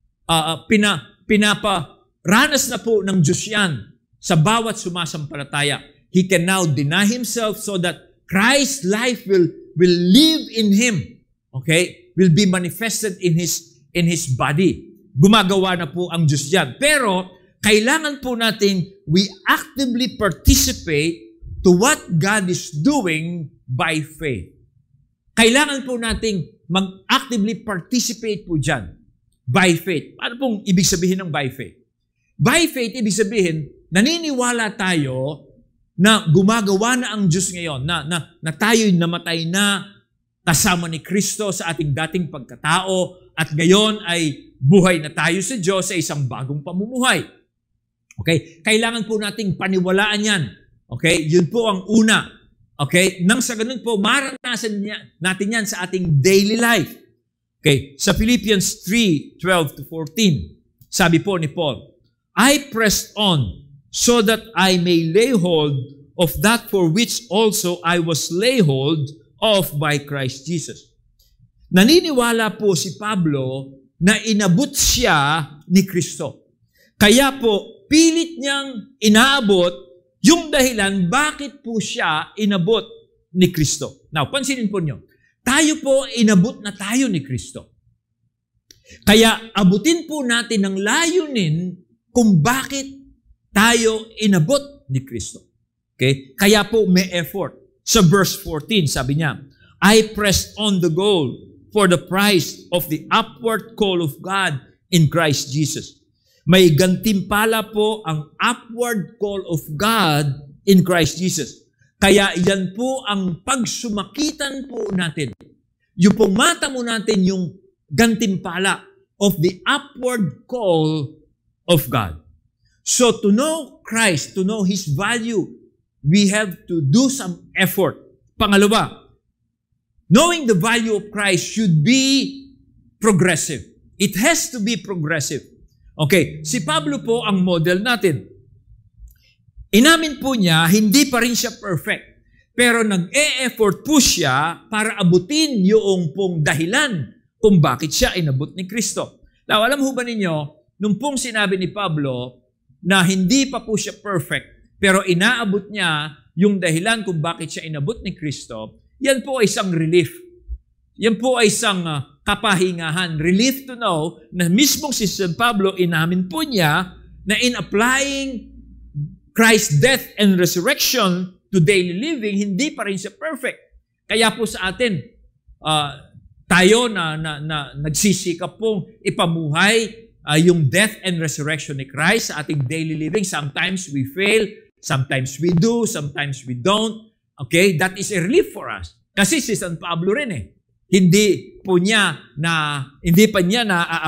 Pinaparanas na po ng Diyos yan sa bawat sumasampalataya. He can now deny himself so that Christ's life will live in him. Okay? Will be manifested in his body. Gumagawa na po ang Diyos yan. Pero, kailangan po natin we actively participate to what God is doing by faith. Kailangan po nating mag-actively participate po dyan by faith. Ano pong ibig sabihin ng by faith? By faith, ibig sabihin, naniniwala tayo na gumagawa na ang Diyos ngayon, na tayo'y namatay na kasama ni Kristo sa ating dating pagkatao at ngayon ay buhay na tayo sa Diyos sa isang bagong pamumuhay. Okay? Kailangan po nating paniwalaan yan. Okay? Yun po ang una. Okay? Nang sa ganun po, maranasan natin yan sa ating daily life. Okay? Sa Philippians 3:12-14, sabi po ni Paul, I pressed on so that I may lay hold of that for which also I was laid hold of by Christ Jesus. Naniniwala po si Pablo na inabot siya ni Kristo. Kaya po, pilit niyang inaabot yung dahilan bakit po siya inabot ni Kristo. Now, pansinin po niyo, tayo po inabot na tayo ni Kristo. Kaya abutin po natin ang layunin kung bakit tayo inabot ni Kristo. Okay? Kaya po may effort. Sa verse 14, sabi niya, I pressed on the goal for the prize of the upward call of God in Christ Jesus. May gantimpala po ang upward call of God in Christ Jesus. Kaya yan po ang pagsumakitan po natin. Yung pong mata mo natin yung gantimpala of the upward call of God. So to know Christ, to know His value, we have to do some effort. Pangalawa, knowing the value of Christ should be progressive. It has to be progressive. Okay, si Pablo po ang model natin. Inamin po niya, hindi pa rin siya perfect. Pero nag-e-effort po siya para abutin yung pong dahilan kung bakit siya inabot ni Kristo. Now, alam ho ba ninyo, nung pong sinabi ni Pablo na hindi pa po siya perfect, pero inaabot niya yung dahilan kung bakit siya inabot ni Kristo, yan po ay isang relief. Yan po ay isang kapahingahan. Relief to know na mismong si San Pablo, inamin po niya na in applying Christ's death and resurrection to daily living, hindi pa rin siya perfect. Kaya po sa atin, tayo na nagsisikap pong ipamuhay yung death and resurrection ni Christ sa ating daily living. Sometimes we fail, sometimes we do, sometimes we don't. Okay? That is a relief for us. Kasi si San Pablo rin hindi pa niya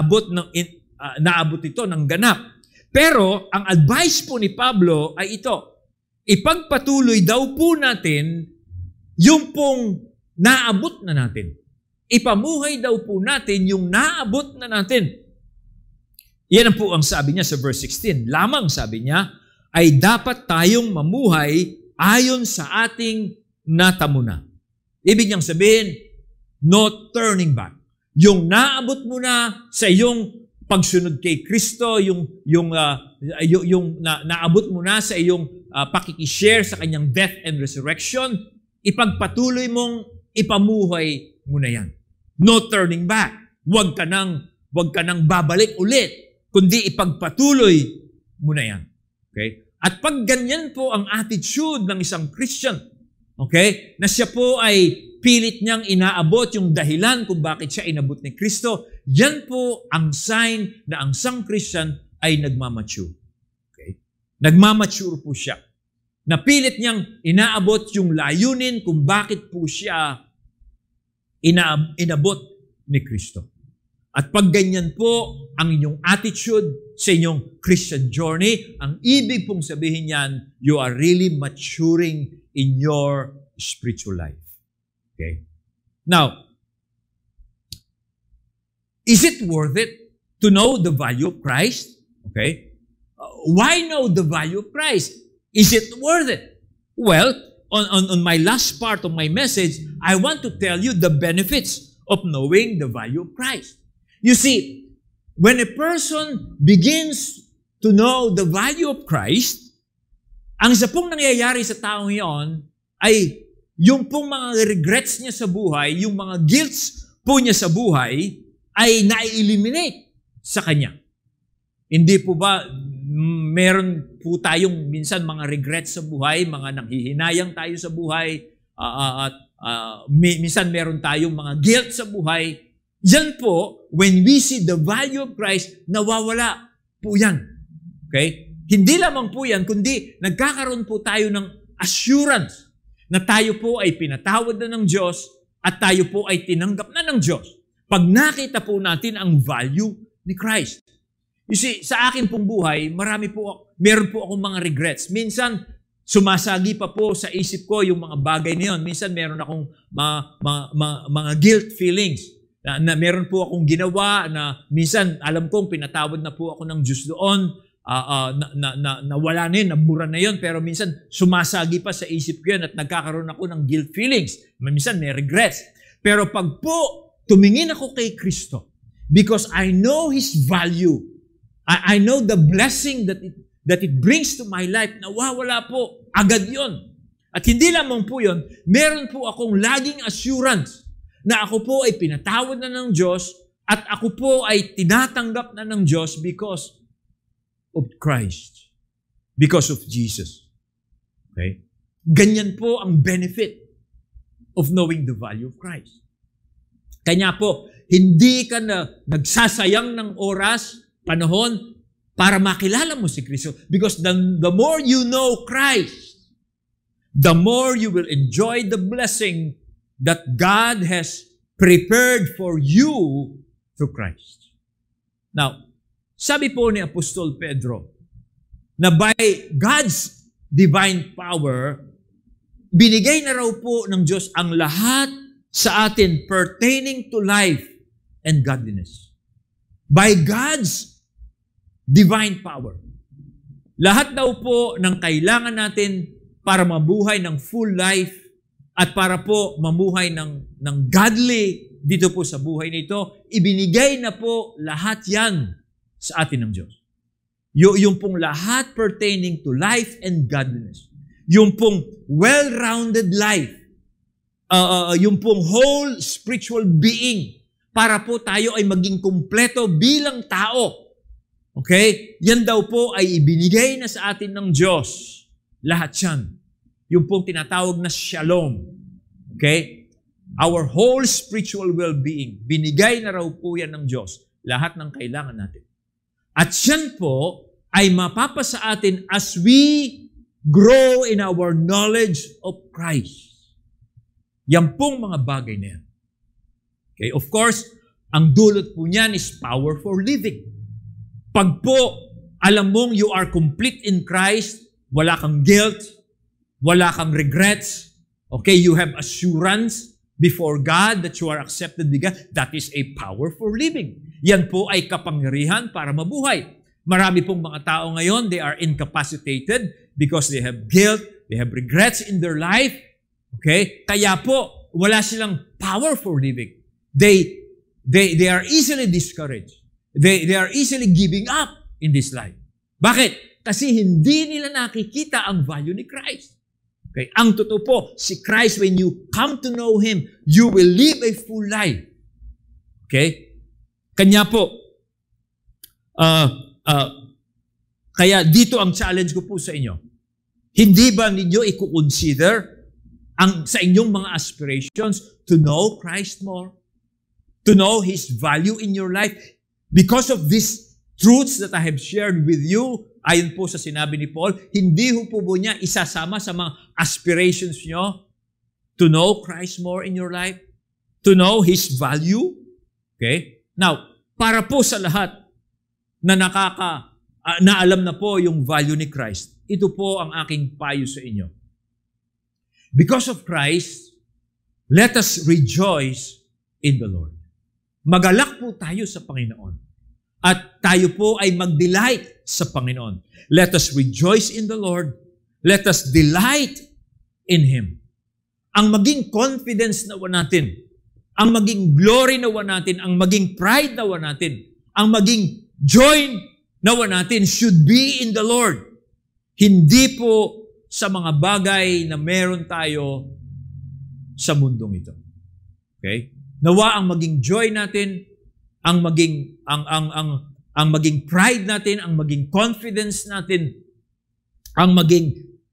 naabot ito ng ganap. Pero ang advice po ni Pablo ay ito, ipagpatuloy daw po natin yung pong naabot na natin. Ipamuhay daw po natin yung naabot na natin. Yan po ang sabi niya sa verse 16. Lamang sabi niya, ay dapat tayong mamuhay ayon sa ating natamo na. Ibig niyang sabihin, no turning back. Yung naabot mo na sa iyong pagsunod kay Kristo, yung naabot mo na sa iyong pakikishare sa kanyang death and resurrection, ipagpatuloy mong ipamuhay mo na yan. No turning back. Huwag ka nang babalik ulit, kundi ipagpatuloy mo na yan. Okay? At pag ganyan po ang attitude ng isang Christian, okay, na siya po ay pilit niyang inaabot yung dahilan kung bakit siya inabot ni Kristo, yan po ang sign na ang isang Christian ay nagmamature. Okay? Nagmamature po siya. Napilit niyang inaabot yung layunin kung bakit po siya inabot ni Kristo. At pag ganyan po ang inyong attitude sa inyong Christian journey, ang ibig pong sabihin yan, you are really maturing in your spiritual life. Okay? Now, is it worth it to know the value of Christ? Okay? Why know the value of Christ? Is it worth it? Well, on my last part of my message, I want to tell you the benefits of knowing the value of Christ. You see, when a person begins to know the value of Christ, ang isa pong nangyayari sa taong iyon ay yung pong mga regrets niya sa buhay, yung mga guilts po niya sa buhay, ay na-eliminate sa kanya. Hindi po ba, meron po tayong minsan mga regrets sa buhay, mga nanghihinayang tayo sa buhay, minsan meron tayong mga guilt sa buhay. Yan po, when we see the value of Christ, nawawala po yan. Okay? Hindi lamang po yan, kundi nagkakaroon po tayo ng assurance na tayo po ay pinatawad na ng Diyos at tayo po ay tinanggap na ng Diyos. Pag nakita po natin ang value ni Christ. You see, sa akin pong buhay, meron po akong mga regrets. Minsan, sumasagi pa po sa isip ko yung mga bagay na yun. Minsan, meron akong mga guilt feelings. Na meron po akong ginawa na minsan alam kong pinatawad na po ako ng Diyos doon, na wala na yun, nabura na yun, pero minsan sumasagi pa sa isip ko yun at nagkakaroon ako ng guilt feelings. Minsan may regrets. Pero pag po tumingin ako kay Kristo, because I know His value, I know the blessing that it brings to my life, nawawala po, agad yun. At hindi lamang po yun, meron po akong laging assurance na ako po ay pinatawad na ng Diyos at ako po ay tinatanggap na ng Diyos because of Christ. Because of Jesus. Okay? Ganyan po ang benefit of knowing the value of Christ. Kanya po, hindi ka na nagsasayang ng oras, panahon, para makilala mo si Kristo. Because the more you know Christ, the more you will enjoy the blessing that God has prepared for you through Christ. Now, sabi po ni Apostol Pedro, na by God's divine power, binigay na raw po ng Diyos ang lahat sa atin pertaining to life and godliness. By God's divine power. Lahat daw po ng kailangan natin para mabuhay ng full life at para po mamuhay ng godly dito po sa buhay nito, ibinigay na po lahat yan sa atin ng Diyos. Yung pong lahat pertaining to life and godliness. Yung pong well-rounded life. Yung pong whole spiritual being para po tayo ay maging kumpleto bilang tao. Okay? Yan daw po ay ibinigay na sa atin ng Diyos. Lahat yan. Yung pong tinatawag na shalom. Okay? Our whole spiritual well-being. Binigay na raw po yan ng Diyos. Lahat ng kailangan natin. At yan po ay mapapasa atin as we grow in our knowledge of Christ. Yan pong mga bagay na yan. Okay? Of course, ang dulot po niyan is power for living. Pag po alam mong you are complete in Christ, wala kang guilt, wala kang regrets, Okay, you have assurance before God that you are accepted by God. That is a power for living. Yan po ay kapangyarihan para mabuhay. Marami pong mga tao ngayon, they are incapacitated because they have guilt, they have regrets in their life. Okay? Kaya po, wala silang power for living. They are easily discouraged. They are easily giving up in this life. Bakit? Kasi hindi nila nakikita ang value ni Christ. Okay? Ang totoo po, si Christ, when you come to know Him, you will live a full life. Okay? Kanya po, kaya dito ang challenge ko po sa inyo. Hindi ba ninyo i-consider sa inyong mga aspirations to know Christ more? To know His value in your life? Because of these truths that I have shared with you, ayon po sa sinabi ni Paul, hindi po niya isasama sa mga aspirations nyo to know Christ more in your life? To know His value? Okay? Now, para po sa lahat na na alam na po yung value ni Christ, ito po ang aking payo sa inyo. Because of Christ, let us rejoice in the Lord. Magalak po tayo sa Panginoon. At tayo po ay mag-delight sa Panginoon. Let us rejoice in the Lord. Let us delight in Him. Ang maging confidence nawa natin, ang maging glory nawa natin, ang maging pride nawa natin, ang maging joy nawa natin should be in the Lord. Hindi po sa mga bagay na meron tayo sa mundong ito. Okay? Nawa ang maging joy natin, ang maging pride natin, ang maging confidence natin, ang maging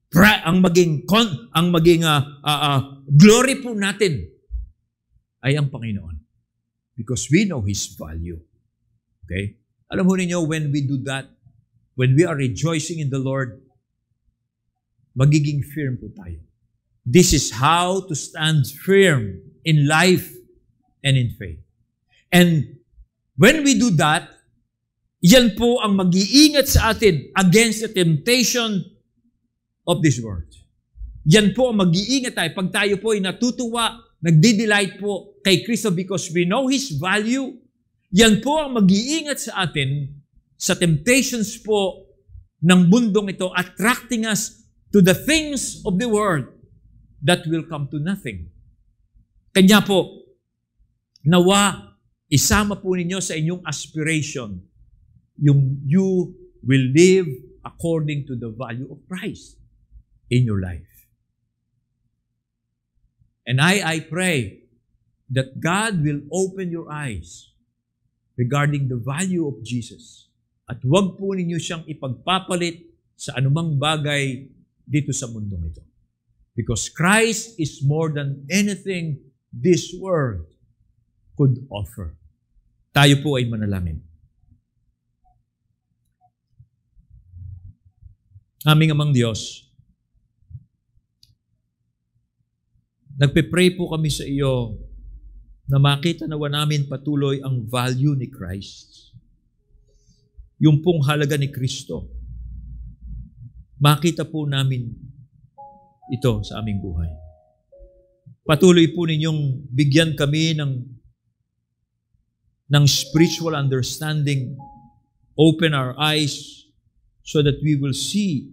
glory po natin ay ang Panginoon. Because we know His value. Okay? Alam mo ninyo, when we do that, when we are rejoicing in the Lord, magiging firm po tayo. This is how to stand firm in life and in faith. And when we do that, yan po ang mag-iingat sa atin against the temptation of this world. Yan po ang mag-iingat tayo. Pag tayo po ay natutuwa, nagdi-delight po kay Kristo because we know His value, yan po ang mag-iingat sa atin sa temptations po ng mundong ito, attracting us to the things of the world that will come to nothing. Kanya po, nawa, isama po ninyo sa inyong aspiration yung you will live according to the value of Christ in your life. And I pray that God will open your eyes regarding the value of Jesus. At huwag po ninyo siyang ipagpapalit sa anumang bagay dito sa mundong ito. Because Christ is more than anything this world could offer. Tayo po ay manalangin. Aming Amang Diyos, nagpe-pray po kami sa iyo na makita nawa namin patuloy ang value ni Christ. Yung pong halaga ni Kristo. Makita po namin ito sa aming buhay. Patuloy po ninyong bigyan kami ng spiritual understanding. Open our eyes so that we will see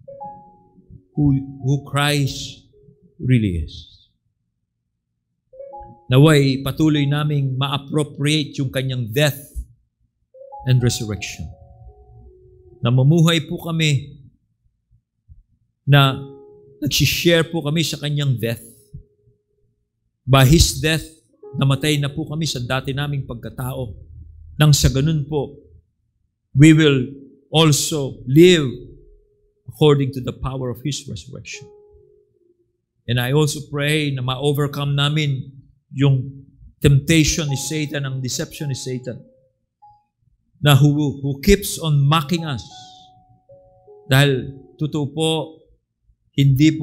who Christ really is. Naway patuloy naming ma-appropriate yung kanyang death and resurrection. Na mamuhay po kami na nagsishare po kami sa kanyang death. By His death, namatay na po kami sa dati naming pagkatao. Nang sa ganun po, we will also live according to the power of His resurrection. And I also pray na ma-overcome namin yung temptation ni Satan, ang deception ni Satan, na who keeps on mocking us. Dahil totoo po, hindi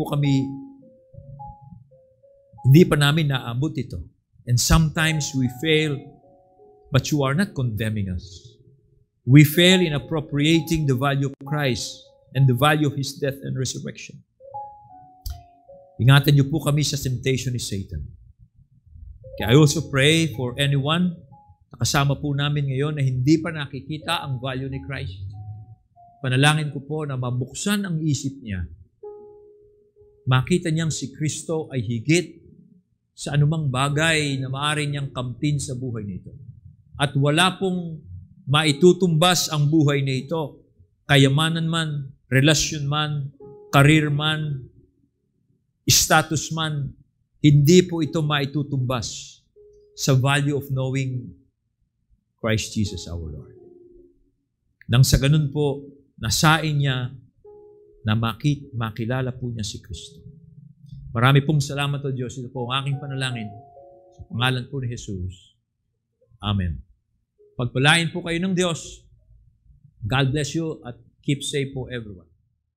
pa namin naabot ito. And sometimes we fail, but you are not condemning us. We fail in appropriating the value of Christ and the value of His death and resurrection. Ingatan niyo po kami sa temptation ni Satan. Kaya I also pray for anyone na kasama po namin ngayon na hindi pa nakikita ang value ni Christ. Panalangin ko po na mabuksan ang isip niya. Makita niyang si Kristo ay higit sa anumang bagay na maaari niyang kamtin sa buhay nito. At wala pong maitutumbas ang buhay nito. Kayamanan man, relasyon man, karir man, status man, hindi po ito maitutumbas sa value of knowing Christ Jesus our Lord. Nang sa ganun po, nasain niya na makilala po niya si Kristo. Marami pong salamat o Diyos. Ito po ang aking panalangin sa pangalan po ni Jesus. Amen. Pagpalain po kayo ng Diyos. God bless you at keep safe po everyone.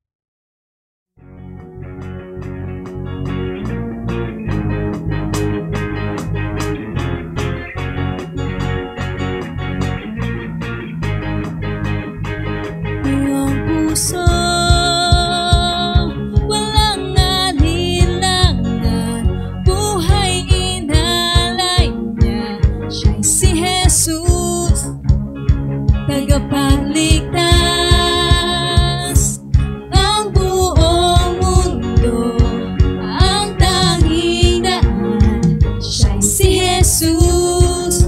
Puso, walang alinlangan, buhay inalay niya, siya'y si Jesus, tagapagligtas, ang buong mundo, ang tanging daan, siya'y si Jesus,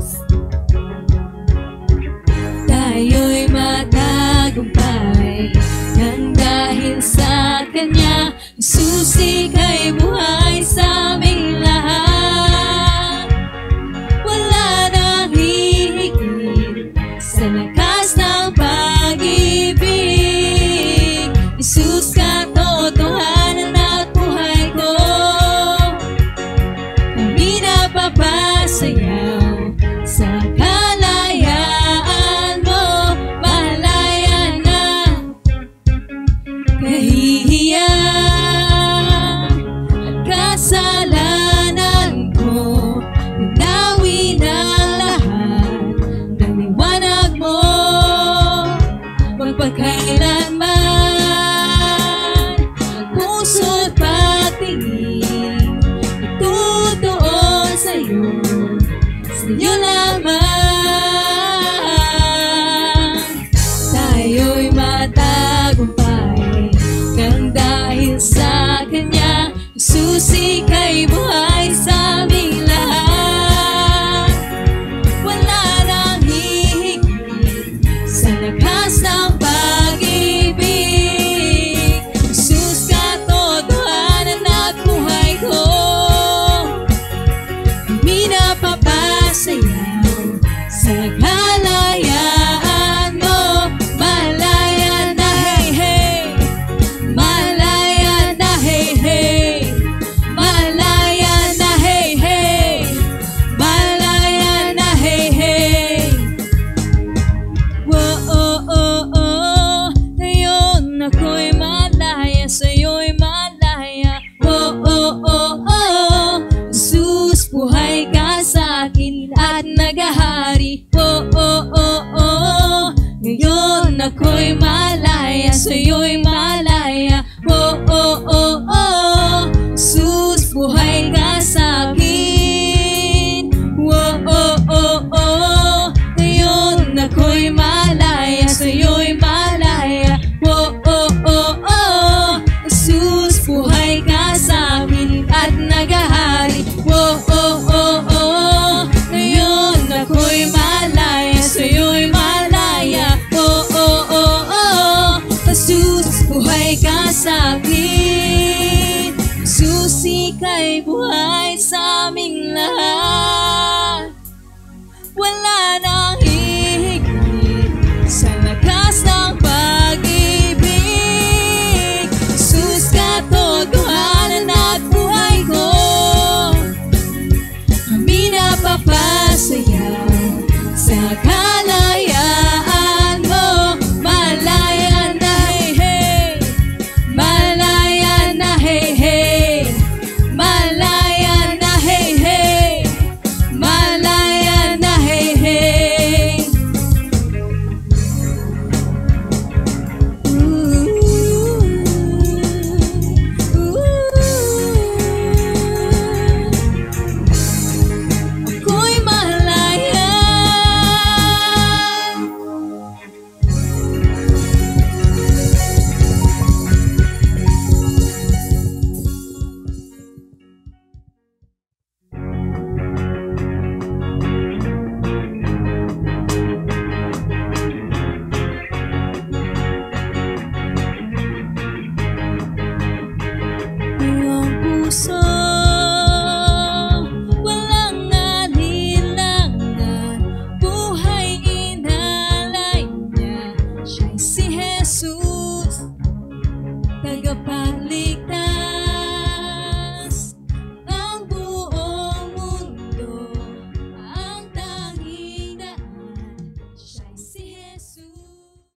tayo'y matagumpay. Nang dahil sa Kanya, Jesus, ika'y buhay sa aming lahat. Wala nang hihigit sa lakas ng pag-ibig. Jesus, katotohanan at buhay ko. Kami napapasayaw sa kalayaan mo. Malaya na kahihiya at kasalanan ko, binawi ng lahat ng liwanag mo, magpagkailanman ang puso't pagtingin itutuon sa'yo, sa'yo lamang. Tayo'y matagumpay nang dahil sa Kanya, Jesus, ika'y buhay sa aming lahat. Wala nang hihigit sa lakas ng pag-ibig. Jesus, katotohanan at buhay ko. Kami napapasayaw sa kalayaan mo. Malaya na hey hey, malaya na hey hey, malaya na hey hey, malaya na hey hey. Whoa, oh, oh, oh, ngayon ako'y malaya, sa'yo'y malaya. Oh, oh, oh, oh, Jesus, buhay ka sa'kin at nagahari. Oh, oh, oh, oh, ngayon ako'y malaya, sa'yo'y malaya. Oh, oh, oh, oh, Jesus, buhay ka sa'kin. Oh, oh, oh, oh, ngayon ako'y malaya, sa'yo'y malaya. Oh, oh, oh, oh, Jesus, buhay ka sa'kin at nagahari. Oh, oh, oh, oh, ngayon ako'y malaya, sa'yo'y malaya. Oh, oh, oh, oh, Jesus, buhay ka sa'kin. Jesus, ika'y buhay sa aming lahat. Wala